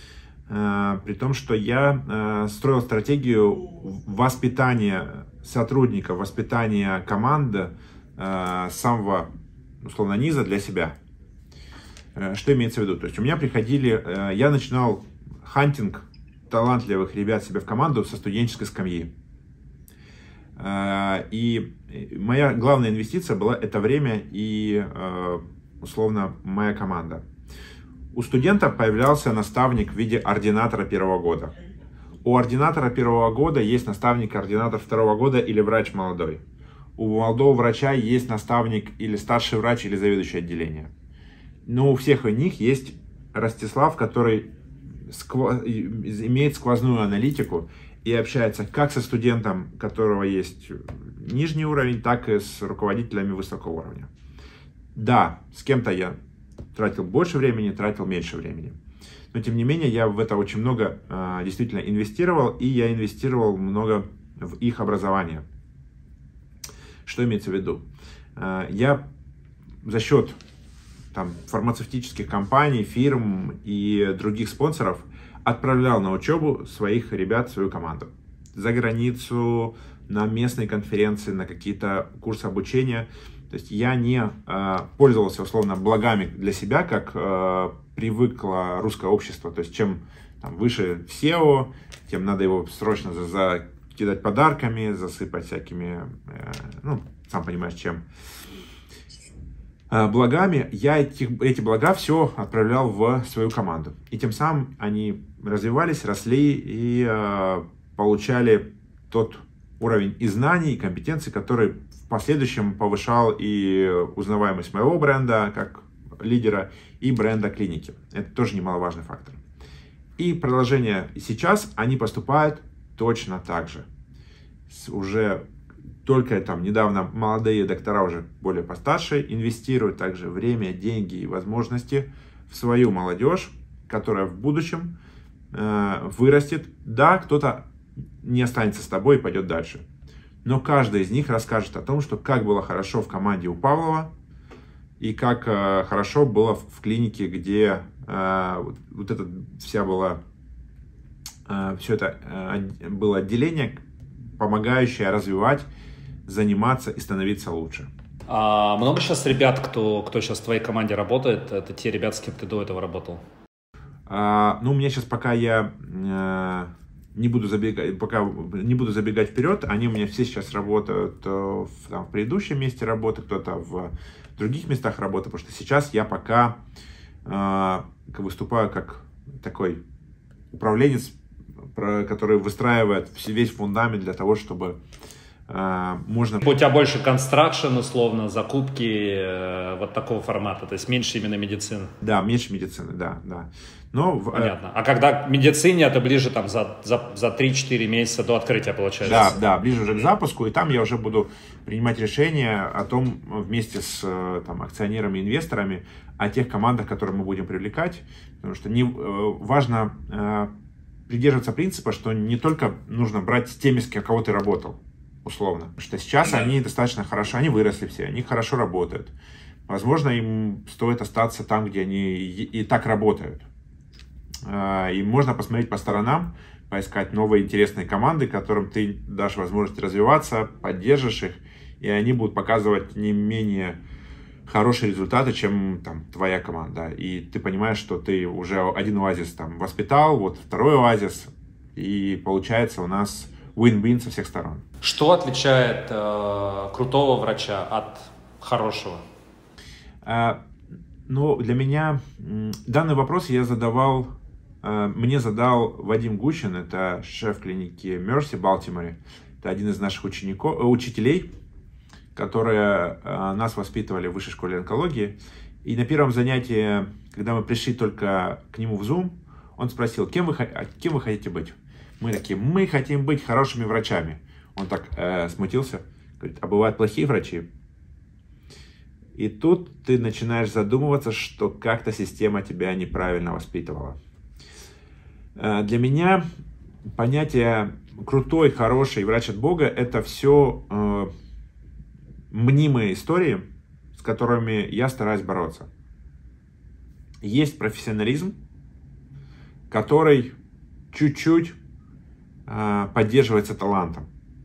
э, при том, что я э, строил стратегию воспитания сотрудников, воспитания команды э, с самого, условно, низа для себя. Э, что имеется в виду? То есть у меня приходили, э, я начинал хантинг талантливых ребят себе в команду со студенческой скамьи. И моя главная инвестиция была это время и, условно, моя команда. У студента появлялся наставник в виде ординатора первого года. У ординатора первого года есть наставник-ординатор второго года или врач молодой. У молодого врача есть наставник или старший врач или заведующий отделения. Но у всех у них есть Ростислав, который Скво... имеет сквозную аналитику и общается как со студентом, у которого есть нижний уровень, так и с руководителями высокого уровня. Да, с кем-то я тратил больше времени, тратил меньше времени. Но тем не менее, я в это очень много э, действительно инвестировал, и я инвестировал много в их образование. Что имеется в виду? Э, я за счет там, фармацевтических компаний, фирм и других спонсоров отправлял на учебу своих ребят, свою команду. За границу, на местные конференции, на какие-то курсы обучения. То есть я не э, пользовался, условно, благами для себя, как э, привыкло русское общество. То есть чем там, выше в сео, тем надо его срочно закидать подарками, засыпать всякими, э, ну, сам понимаешь, чем. Благами, я эти, эти блага все отправлял в свою команду. И тем самым они развивались, росли и э, получали тот уровень и знаний, и компетенций, который в последующем повышал и узнаваемость моего бренда как лидера, и бренда клиники. Это тоже немаловажный фактор. И продолжение сейчас, они поступают точно так же. С уже Только там недавно молодые доктора, уже более постарше, инвестируют также время, деньги и возможности в свою молодежь, которая в будущем э, вырастет. Да, кто-то не останется с тобой и пойдет дальше. Но каждый из них расскажет о том, что как было хорошо в команде у Павлова и как э, хорошо было в, в клинике, где э, вот, вот это вся была, э, все это э, было отделение, помогающее развивать, заниматься и становиться лучше. А много сейчас ребят, кто, кто сейчас в твоей команде работает? Это те ребята, с кем ты до этого работал? А, ну, у меня сейчас пока я э, не буду забегать, пока не буду забегать вперед, они у меня все сейчас работают в, там, в предыдущем месте работы, кто-то в других местах работы, потому что сейчас я пока э, выступаю как такой управленец, который выстраивает весь фундамент для того, чтобы можно... У тебя больше констракшн, условно, закупки, э, вот такого формата, то есть меньше именно медицины. Да, меньше медицины, да, да. Но, понятно. А когда к медицине, это ближе там за, за, за три-четыре месяца до открытия получается? Да, да, ближе уже к запуску, и там я уже буду принимать решения о том, вместе с там, акционерами, инвесторами, о тех командах, которые мы будем привлекать, потому что не, важно э, придерживаться принципа, что не только нужно брать с теми, с кого ты работал, условно. Потому что сейчас да. они достаточно хорошо, они выросли все, они хорошо работают. Возможно, им стоит остаться там, где они и, и так работают. И можно посмотреть по сторонам, поискать новые интересные команды, которым ты дашь возможность развиваться, поддержишь их, и они будут показывать не менее хорошие результаты, чем там, твоя команда. И ты понимаешь, что ты уже один оазис там воспитал, вот второй оазис, и получается у нас win-win со всех сторон. Что отличает э, крутого врача от хорошего? А, ну, для меня м, данный вопрос я задавал, э, мне задал Вадим Гущин, это шеф клиники Mercy в Балтиморе. Это один из наших учеников, э, учителей, которые э, нас воспитывали в высшей школе онкологии. И на первом занятии, когда мы пришли только к нему в Zoom, он спросил, кем вы, кем вы хотите быть? Мы такие, мы хотим быть хорошими врачами. Он так э, смутился, говорит, а бывают плохие врачи? И тут ты начинаешь задумываться, что как-то система тебя неправильно воспитывала. Э, для меня понятие крутой, хороший врач от Бога — это все э, мнимые истории, с которыми я стараюсь бороться. Есть профессионализм, который чуть-чуть поддерживается талантом.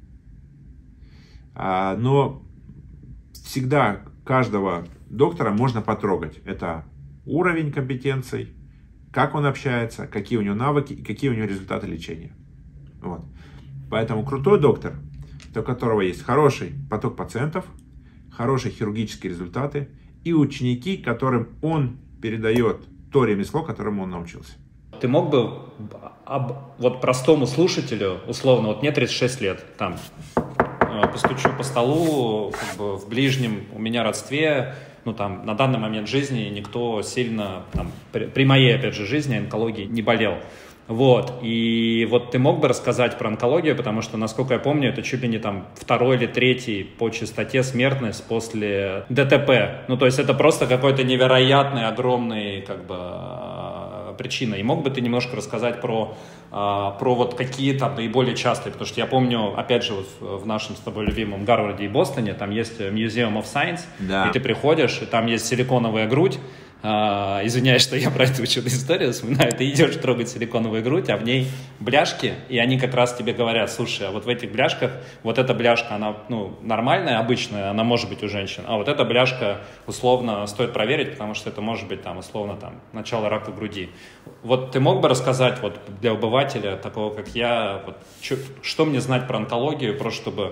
Но всегда каждого доктора можно потрогать. Это уровень компетенций, как он общается, какие у него навыки и какие у него результаты лечения. Вот. Поэтому крутой доктор, у которого есть хороший поток пациентов, хорошие хирургические результаты и ученики, которым он передает то ремесло, которому он научился. Ты мог бы об, вот простому слушателю, условно, вот мне тридцать шесть лет, там, постучу по столу, как бы в ближнем у меня родстве, ну там, на данный момент жизни никто сильно, там, при, при моей, опять же, жизни онкологии не болел. Вот, и вот ты мог бы рассказать про онкологию, потому что, насколько я помню, это чуть ли не там второй или третий по частоте смертность после ДТП. Ну, то есть это просто какой-то невероятный, огромный, как бы, причина. И мог бы ты немножко рассказать про, про вот какие там наиболее частые, потому что я помню, опять же, вот в нашем с тобой любимом Гарварде и Бостоне, там есть Museum of Science, да. И ты приходишь, и там есть силиконовая грудь. Uh, извиняюсь, что я про эту учебную историю вспоминаю. Ты идешь трогать силиконовую грудь, а в ней бляшки, и они как раз тебе говорят, слушай, а вот в этих бляшках, вот эта бляшка, она ну, нормальная, обычная, она может быть у женщин, а вот эта бляшка условно стоит проверить, потому что это может быть там условно там начало рака груди. Вот ты мог бы рассказать вот для обывателя, такого как я, вот, чё, что мне знать про онкологию, просто чтобы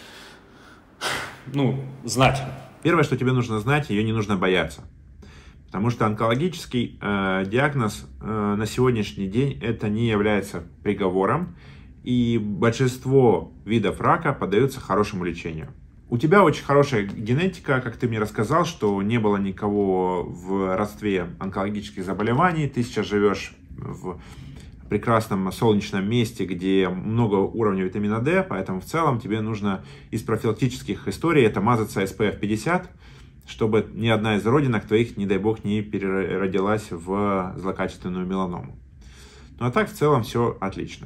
ну, знать? Первое, что тебе нужно знать, ее не нужно бояться. Потому что онкологический э, диагноз э, на сегодняшний день это не является приговором, и большинство видов рака поддаются хорошему лечению. У тебя очень хорошая генетика, как ты мне рассказал, что не было никого в родстве онкологических заболеваний, ты сейчас живешь в прекрасном солнечном месте, где много уровня витамина D, поэтому в целом тебе нужно из профилактических историй это мазаться эс пэ эф пятьдесят, чтобы ни одна из родинок твоих, не дай бог, не переродилась в злокачественную меланому. Ну а так в целом все отлично.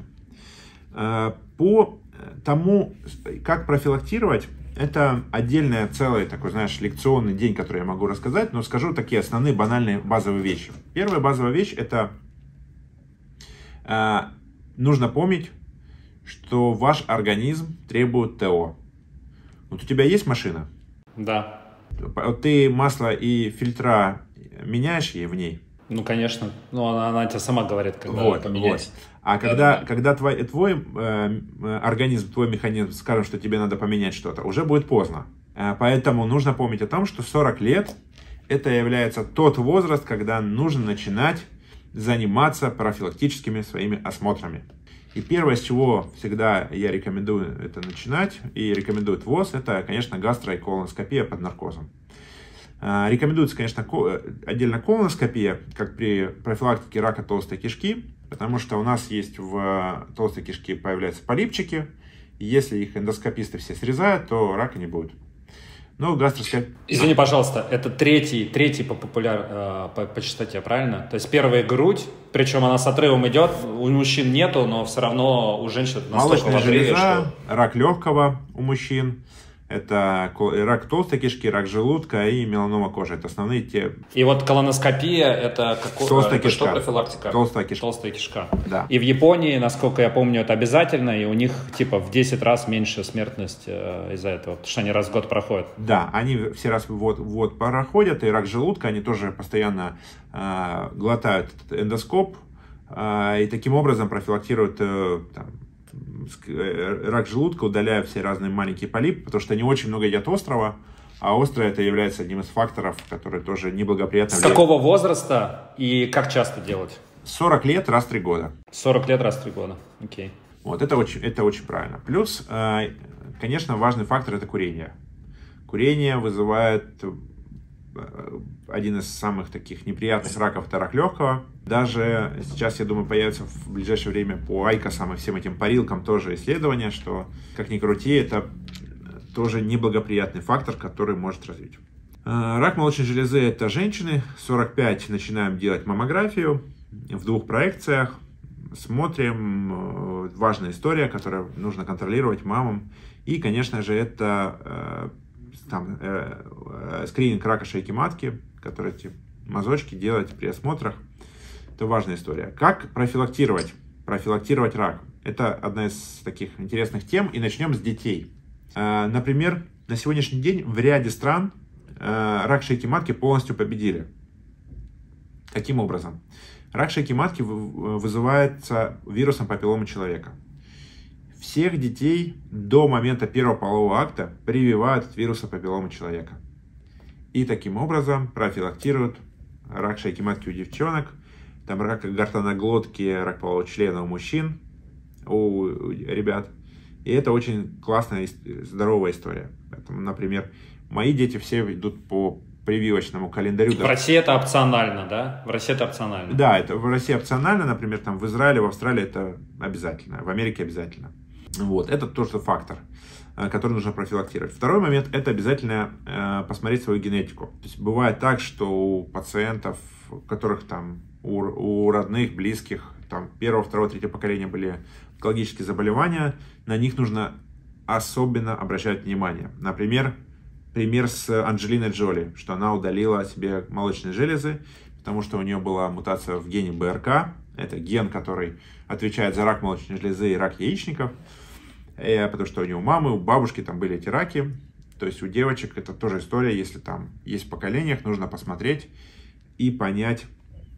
По тому, как профилактировать, это отдельный целый такой, знаешь, лекционный день, который я могу рассказать, но скажу такие основные банальные базовые вещи. Первая базовая вещь – это э, нужно помнить, что ваш организм требует ТО. Вот у тебя есть машина? Да. Ты масло и фильтра меняешь ей в ней? Ну, конечно. Ну, она, она тебе сама говорит, когда вот, поменять. Вот. А когда, когда твой, твой э, организм, твой механизм скажет, что тебе надо поменять что-то, уже будет поздно. Э, поэтому нужно помнить о том, что сорок лет это является тот возраст, когда нужно начинать заниматься профилактическими своими осмотрами. И первое, с чего всегда я рекомендую это начинать, и рекомендует ВОЗ, это, конечно, гастро- и колоноскопия под наркозом. Рекомендуется, конечно, отдельно колоноскопия, как при профилактике рака толстой кишки, потому что у нас есть в толстой кишке появляются полипчики, и если их эндоскописты все срезают, то рака не будет. Но гастроскопия... Извини, пожалуйста, это третий, третий по, популяр, по, по частоте, правильно? То есть первая грудь, причем она с отрывом идет, у мужчин нету, но все равно у женщин настолько молочная в отрыве, железа, что... рак легкого у мужчин. Это рак толстой кишки, рак желудка и меланома кожи. Это основные те... И вот колоноскопия – это, какой... толстая это кишка. Что профилактика? Толстая кишка. Толстая кишка. Да. И в Японии, насколько я помню, это обязательно, и у них типа в десять раз меньше смертность э, из-за этого, потому что они раз в год проходят. Да, они все раз в год, в год проходят, и рак желудка, они тоже постоянно э, глотают этот эндоскоп, э, и таким образом профилактируют э, там, рак желудка, удаляя все разные маленькие полипы, потому что они очень много едят острого, а острое это является одним из факторов, который тоже неблагоприятно влияет. С влияет. какого возраста и как часто делать? сорок лет раз в три года. сорок лет раз в три года, окей. Вот, это очень, это очень правильно. Плюс, конечно, важный фактор это курение. Курение вызывает один из самых таких неприятных раков, это рак легкого. Даже сейчас, я думаю, появится в ближайшее время по айкосам и всем этим парилкам тоже исследование, что, как ни крути, это тоже неблагоприятный фактор, который может развить. Рак молочной железы – это женщины. сорок пять начинаем делать маммографию в двух проекциях. Смотрим. Важная история, которую нужно контролировать мамам. И, конечно же, это там, э, скрининг рака шейки матки, который эти мазочки делать при осмотрах. Это важная история. Как профилактировать? Профилактировать рак. Это одна из таких интересных тем. И начнем с детей. Э, например, на сегодняшний день в ряде стран э, рак шейки матки полностью победили. Каким образом? Рак шейки матки вызывается вирусом папилломы человека. Всех детей до момента первого полового акта прививают от вируса папилломы человека. И таким образом профилактируют рак шейки матки у девчонок, там рак гортаноглотки, рак полового члена у мужчин, у ребят. И это очень классная, здоровая история. Поэтому, например, мои дети все идут по прививочному календарю. В России это опционально, да? В России это опционально. Да, это в России опционально, например, там в Израиле, в Австралии это обязательно, в Америке обязательно. Вот, это тоже фактор, который нужно профилактировать. Второй момент – это обязательно э, посмотреть свою генетику. То есть бывает так, что у пациентов, у которых там, у, у родных, близких, там первого, второго, третьего поколения были онкологические заболевания, на них нужно особенно обращать внимание. Например, пример с Анджелиной Джоли, что она удалила себе молочные железы, потому что у нее была мутация в гене бэ эр ка. Это ген, который отвечает за рак молочной железы и рак яичников. И, потому что у нее у мамы, у бабушки там были эти раки. То есть у девочек это тоже история, если там есть в поколениях, нужно посмотреть и понять,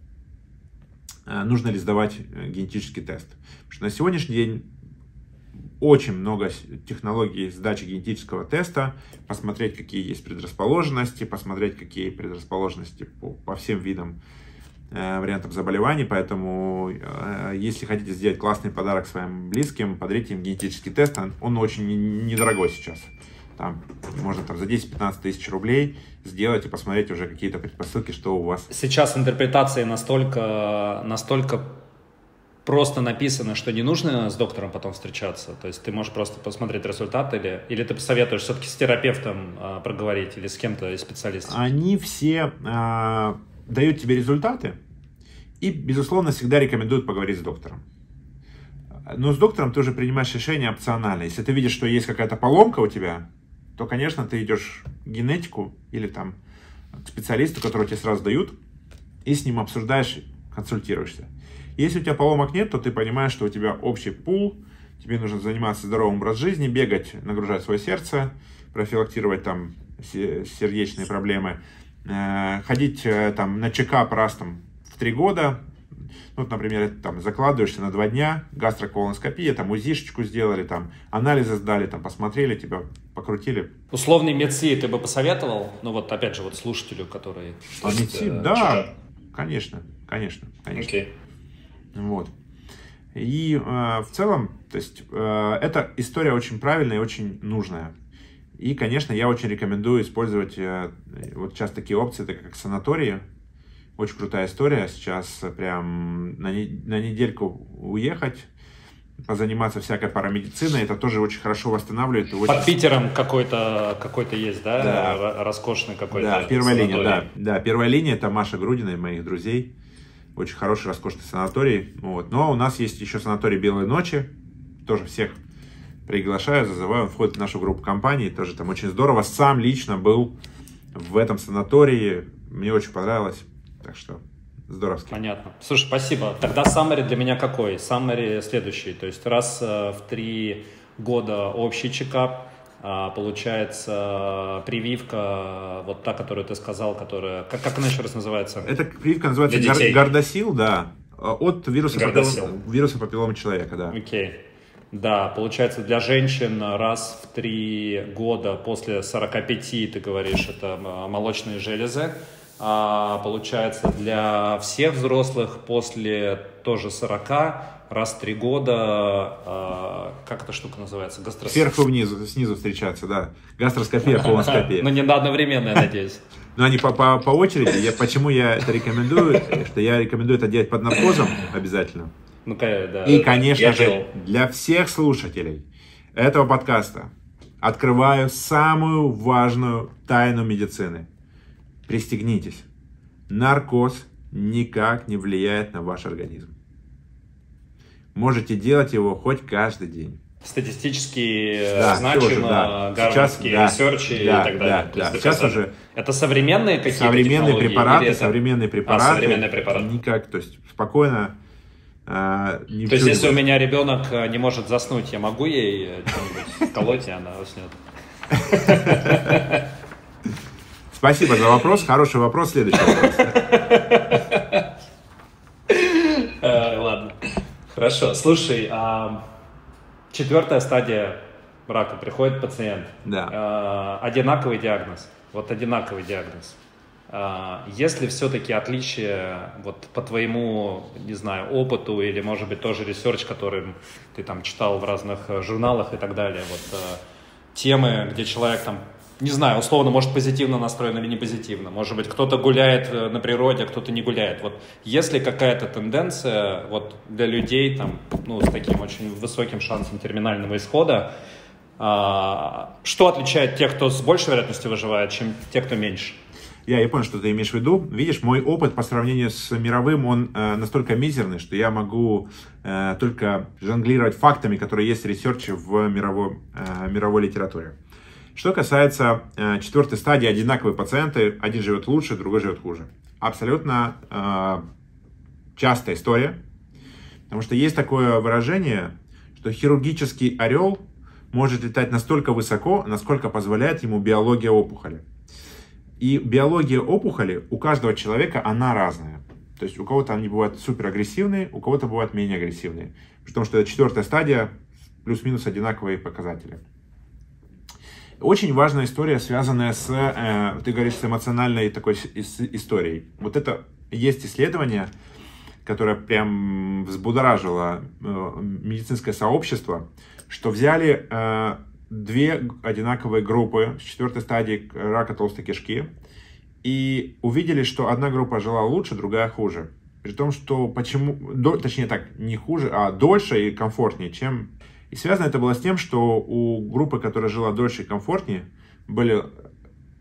нужно ли сдавать генетический тест. Потому что на сегодняшний день очень много технологий сдачи генетического теста, посмотреть, какие есть предрасположенности, посмотреть, какие предрасположенности по, по всем видам э, вариантов заболеваний. Поэтому, э, если хотите сделать классный подарок своим близким, подарите им генетический тест. Он, он очень недорогой сейчас. Там можно там, за десять-пятнадцать тысяч рублей сделать и посмотреть уже какие-то предпосылки, что у вас. Сейчас интерпретации настолько, настолько просто написано, что не нужно с доктором потом встречаться. То есть ты можешь просто посмотреть результат, или, или ты посоветуешь все-таки с терапевтом а, проговорить, или с кем-то из специалистов? Они все а, дают тебе результаты, И, безусловно, всегда рекомендуют поговорить с доктором. Но с доктором ты уже принимаешь решение опционально. Если ты видишь, что есть какая-то поломка у тебя, то, конечно, ты идешь к генетику или там к специалисту, которого тебе сразу дают, и с ним обсуждаешь, консультируешься. Если у тебя поломок нет, то ты понимаешь, что у тебя общий пул, тебе нужно заниматься здоровым образом жизни, бегать, нагружать свое сердце, профилактировать там сердечные проблемы, ходить там на чекап раз там в три года. Ну, вот, например, там закладываешься на два дня, гастроколоноскопия, там УЗИшечку сделали, там анализы сдали, там посмотрели, тебя покрутили. Условный МедСи ты бы посоветовал? Ну вот опять же вот слушателю, который... А МедСи, да, читает. конечно, конечно, конечно. Okay. Вот. И э, в целом, то есть, э, эта история очень правильная и очень нужная. И, конечно, я очень рекомендую использовать э, вот сейчас такие опции, так как санатории. Очень крутая история. Сейчас прям на, не, на недельку уехать, позаниматься всякой парамедициной. Это тоже очень хорошо восстанавливает. Под очень... Питером какой-то какой-то есть, да? Да. Роскошный какой-то. Да, первая санаторий. линия, да. Да, первая линия — это Маша Грудина и моих друзей. Очень хороший, роскошный санаторий. Вот. Но у нас есть еще санаторий «Белые ночи». Тоже всех приглашаю, зазываю. Он входит в нашу группу компаний. Тоже там очень здорово. Сам лично был в этом санатории. Мне очень понравилось. Так что здорово. Понятно. Слушай, спасибо. Тогда саммари для меня какой? Саммари следующий. То есть раз в три года общий чекап, получается прививка, вот та, которую ты сказал, которая... Как, как она еще раз называется? Эта прививка называется гар, Гардасил, да. От вируса папиллома, вируса папиллома человека, да. Окей. Да, получается, для женщин раз в три года после сорока пяти, ты говоришь, это молочные железы. А, получается, для всех взрослых после тоже сорока, раз в три года, а, как эта штука называется? Гастроскопия. Сверху вниз, снизу встречаться, да. Гастроскопия, колоноскопия. Ну, не одновременно, я надеюсь. Но они по, по, по очереди. Я, почему я это рекомендую? Что я рекомендую это делать под наркозом обязательно. Ну, да. И, конечно же, для всех слушателей этого подкаста открываю самую важную тайну медицины. Пристегнитесь. Наркоз никак не влияет на ваш организм. Можете делать его хоть каждый день. Статистически да, значимо, да. гарвардские да, ресерчи да, и так далее. Да, То да, есть сейчас это, уже это современные какие-то современные препараты, это... современные препараты. А, современные препараты. Никак, то есть спокойно. А, то есть если будет. У меня ребенок не может заснуть, я могу ей что-нибудь вколоть, и она уснет. Спасибо за вопрос. Хороший вопрос. Следующий вопрос. Ладно. Хорошо. Слушай, четвертая стадия рака. Приходит пациент. Да. Одинаковый диагноз. Вот одинаковый диагноз. Есть ли все-таки отличие вот по твоему, не знаю, опыту или, может быть, тоже ресерч, который ты там читал в разных журналах и так далее, вот темы, где человек там, не знаю, условно, может, позитивно настроен или не позитивно. Может быть, кто-то гуляет на природе, а кто-то не гуляет. Вот есть ли какая-то тенденция вот для людей там, ну, с таким очень высоким шансом терминального исхода, а, что отличает тех, кто с большей вероятностью выживает, чем те, кто меньше? Я, я понял, что ты имеешь в виду. Видишь, мой опыт по сравнению с мировым, он э, настолько мизерный, что я могу э, только жонглировать фактами, которые есть в ресерче в мировой, э, мировой литературе. Что касается э, четвертой стадии, одинаковые пациенты, один живет лучше, другой живет хуже. Абсолютно э, частая история, потому что есть такое выражение, что хирургический орел может летать настолько высоко, насколько позволяет ему биология опухоли. И биология опухоли у каждого человека, она разная. То есть у кого-то они бывают суперагрессивные, у кого-то бывают менее агрессивные. Потому что это четвертая стадия, плюс-минус одинаковые показатели. Очень важная история, связанная с, э, ты говоришь, с эмоциональной такой историей. Вот это есть исследование, которое прям взбудоражило э, медицинское сообщество, что взяли э, две одинаковые группы с четвертой стадии рака толстой кишки и увидели, что одна группа жила лучше, другая хуже. При том, что почему, до, точнее так, не хуже, а дольше и комфортнее, чем... И связано это было с тем, что у группы, которая жила дольше и комфортнее, были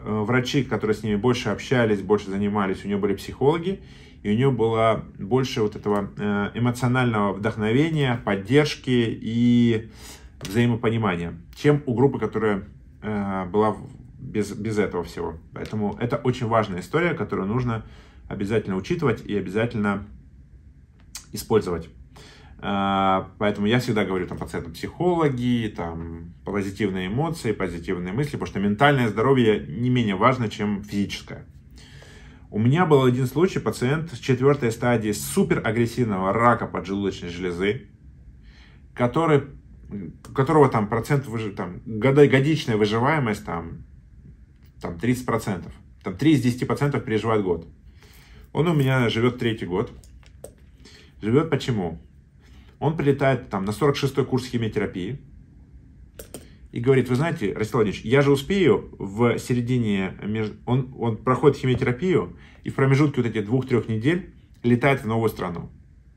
врачи, которые с ними больше общались, больше занимались, у нее были психологи, и у нее было больше вот этого эмоционального вдохновения, поддержки и взаимопонимания, чем у группы, которая была без, без этого всего. Поэтому это очень важная история, которую нужно обязательно учитывать и обязательно использовать. Поэтому я всегда говорю там, пациентам психологи, там, позитивные эмоции, позитивные мысли, потому что ментальное здоровье не менее важно, чем физическое. У меня был один случай, пациент с четвертой стадии суперагрессивного рака поджелудочной железы, который, у которого там процент, там, годичная выживаемость там, там тридцать процентов, там три из десяти пациентов переживают год. Он у меня живет третий год. Живет почему? Он прилетает там на сорок шестой курс химиотерапии и говорит: вы знаете, Ростислав Владимирович, я же успею в середине, он, он проходит химиотерапию и в промежутке вот этих двух-трех недель летает в новую страну.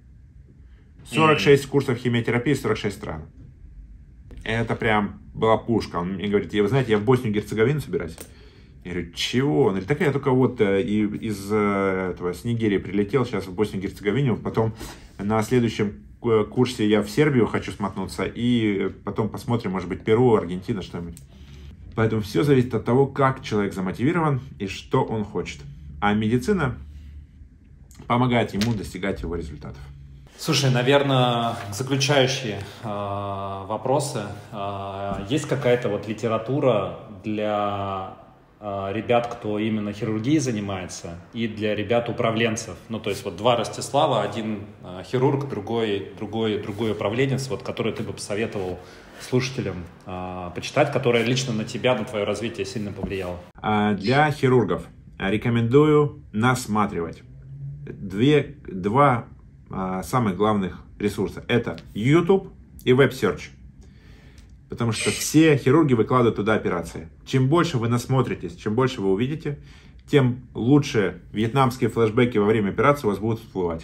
сорок шесть курсов химиотерапии, сорок шесть стран. Это прям была пушка. Он мне говорит: вы знаете, я в Боснию и Герцеговину собираюсь. Я говорю: чего? Он говорит: так я только вот и из этого, с Нигерии прилетел, сейчас в Боснию и Герцеговину, потом на следующем курсе я в Сербию хочу смотнуться, и потом посмотрим, может быть, Перу, Аргентина, что-нибудь. Поэтому все зависит от того, как человек замотивирован и что он хочет. А медицина помогает ему достигать его результатов. Слушай, наверное, заключающие э, вопросы. Э, есть какая-то вот литература для э, ребят, кто именно хирургией занимается, и для ребят-управленцев? Ну, то есть вот два Ростислава, один э, хирург, другой, другой, другой управленец, вот, который ты бы посоветовал слушателям э, почитать, которая лично на тебя, на твое развитие сильно повлияла? Для хирургов рекомендую насматривать две, два самых главных ресурса. Это YouTube и Web Search. Потому что все хирурги выкладывают туда операции. Чем больше вы насмотритесь, чем больше вы увидите, тем лучше вьетнамские флешбеки во время операции у вас будут всплывать.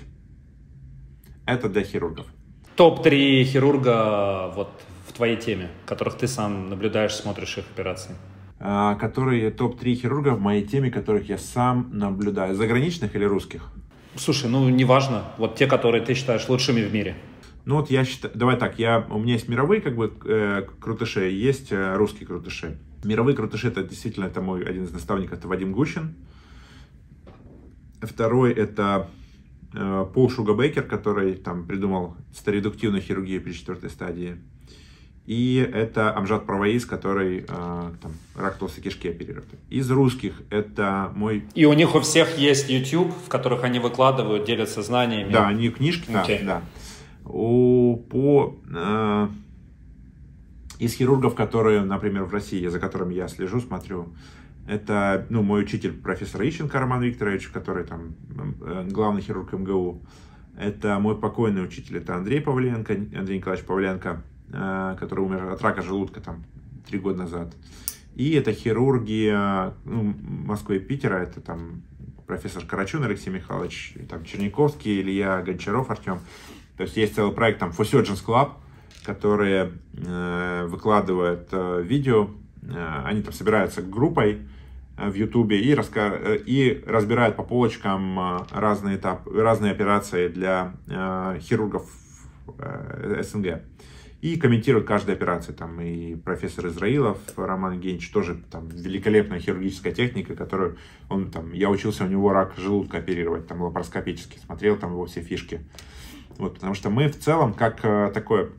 Это для хирургов. топ три хирурга вот в твоей теме, которых ты сам наблюдаешь, смотришь их операции. А, которые топ три хирурга в моей теме, которых я сам наблюдаю. Заграничных или русских? Слушай, ну неважно, вот те, которые ты считаешь лучшими в мире. Ну вот я считаю, давай так, я, у меня есть мировые как бы э, крутыши, есть э, русские крутыши. Мировые крутыши — это действительно это мой один из наставников, это Вадим Гущин. Второй — это э, Пол Шугабекер, который там придумал стереодуктивную хирургию при четвертой стадии. И это Амжат Праваис, который э, там, рак толстой кишки оперирует. Из русских это мой... И у них у всех есть YouTube, в которых они выкладывают, делятся знаниями. Да, они книжки, okay. да, да. У, по, э, из хирургов, которые, например, в России, за которыми я слежу, смотрю, это ну, мой учитель, профессор Ищенко Роман Викторович, который там э, главный хирург эм гэ у. Это мой покойный учитель, это Андрей Павленко, Андрей Николаевич Павленко, который умер от рака желудка там три года назад. И это хирурги ну, Москвы и Питера, это там профессор Карачун Алексей Михайлович, и, там Черниковский, Илья Гончаров Артем. То есть есть целый проект там For Surgeons Club, которые э, выкладывают э, видео, э, они там собираются группой э, в Ютубе и, раска- и разбирают по полочкам э, разные этапы, разные операции для э, хирургов э, эс эн гэ. И комментируют каждую операцию. Там и профессор Израилов, Роман Евгеньевич, тоже там великолепная хирургическая техника, которую он там, я учился у него рак желудка оперировать, там лапароскопически, смотрел там его все фишки. Вот, потому что мы в целом, как э, такое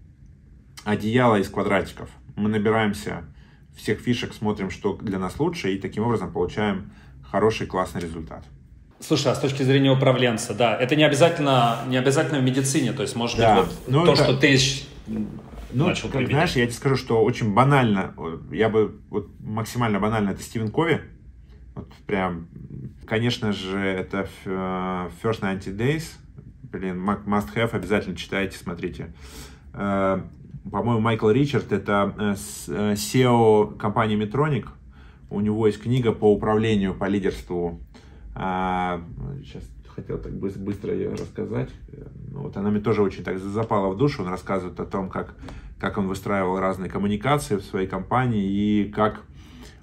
одеяло из квадратиков, мы набираемся всех фишек, смотрим, что для нас лучше, и таким образом получаем хороший, классный результат. Слушай, а с точки зрения управленца, да, это не обязательно, не обязательно в медицине, то есть, может да. быть, вот ну, то, это... что ты Ну, начал как, применять. знаешь, я тебе скажу, что очень банально, я бы, вот максимально банально, это Стивен Кови, вот прям, конечно же, это First ninety days, блин, must have, обязательно читайте, смотрите. По-моему, Майкл Ричард, это си и о компании Medtronic, у него есть книга по управлению, по лидерству. Сейчас хотел так быстро ее рассказать. Вот она мне тоже очень так запала в душу. Он рассказывает о том, как, как он выстраивал разные коммуникации в своей компании и как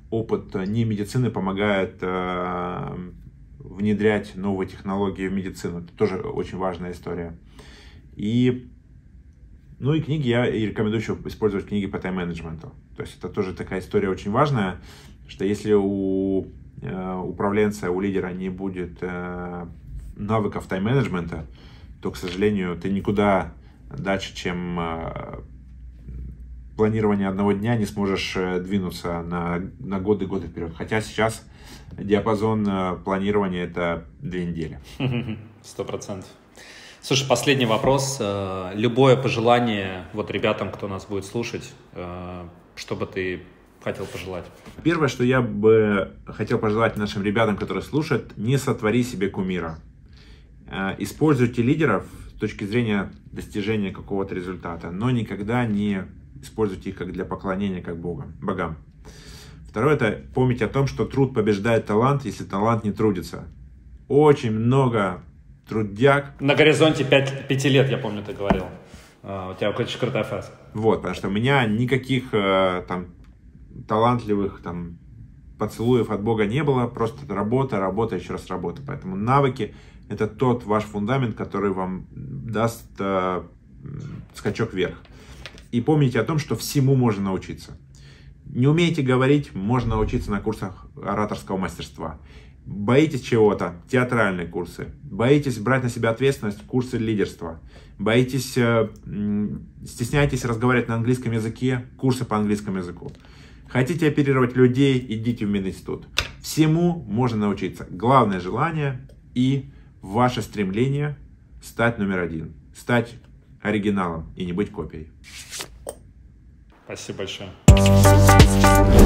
опыт не медицины помогает внедрять новые технологии в медицину. Это тоже очень важная история. И, ну и книги, я и рекомендую еще использовать книги по тайм-менеджменту. То есть это тоже такая история очень важная, что если у управленца, у лидера не будет навыков тайм-менеджмента, то, к сожалению, ты никуда дальше, чем планирование одного дня, не сможешь двинуться на, на годы годы вперед. Хотя сейчас диапазон планирования – это две недели. Сто процентов. Слушай, последний вопрос. Любое пожелание вот ребятам, кто нас будет слушать, что бы ты хотел пожелать? Первое, что я бы хотел пожелать нашим ребятам, которые слушают, не сотвори себе кумира. Используйте лидеров с точки зрения достижения какого-то результата, но никогда не используйте их как для поклонения, как Богам, богам. Второе, это помните о том, что труд побеждает талант, если талант не трудится. Очень много трудяг. На горизонте пяти лет, я помню, ты говорил. Uh, у тебя очень крутая фраза. Вот, потому что у меня никаких uh, там талантливых там поцелуев от Бога не было, просто работа, работа, еще раз работа. Поэтому навыки – это тот ваш фундамент, который вам даст uh, скачок вверх. И помните о том, что всему можно научиться. Не умеете говорить, можно научиться на курсах ораторского мастерства. Боитесь чего-то, театральные курсы. Боитесь брать на себя ответственность, курсы лидерства. Боитесь, э, стесняетесь разговаривать на английском языке, курсы по английскому языку. Хотите оперировать людей, идите в мединститут. Всему можно научиться. Главное желание и ваше стремление стать номер один. Стать оригиналом и не быть копией. Спасибо большое.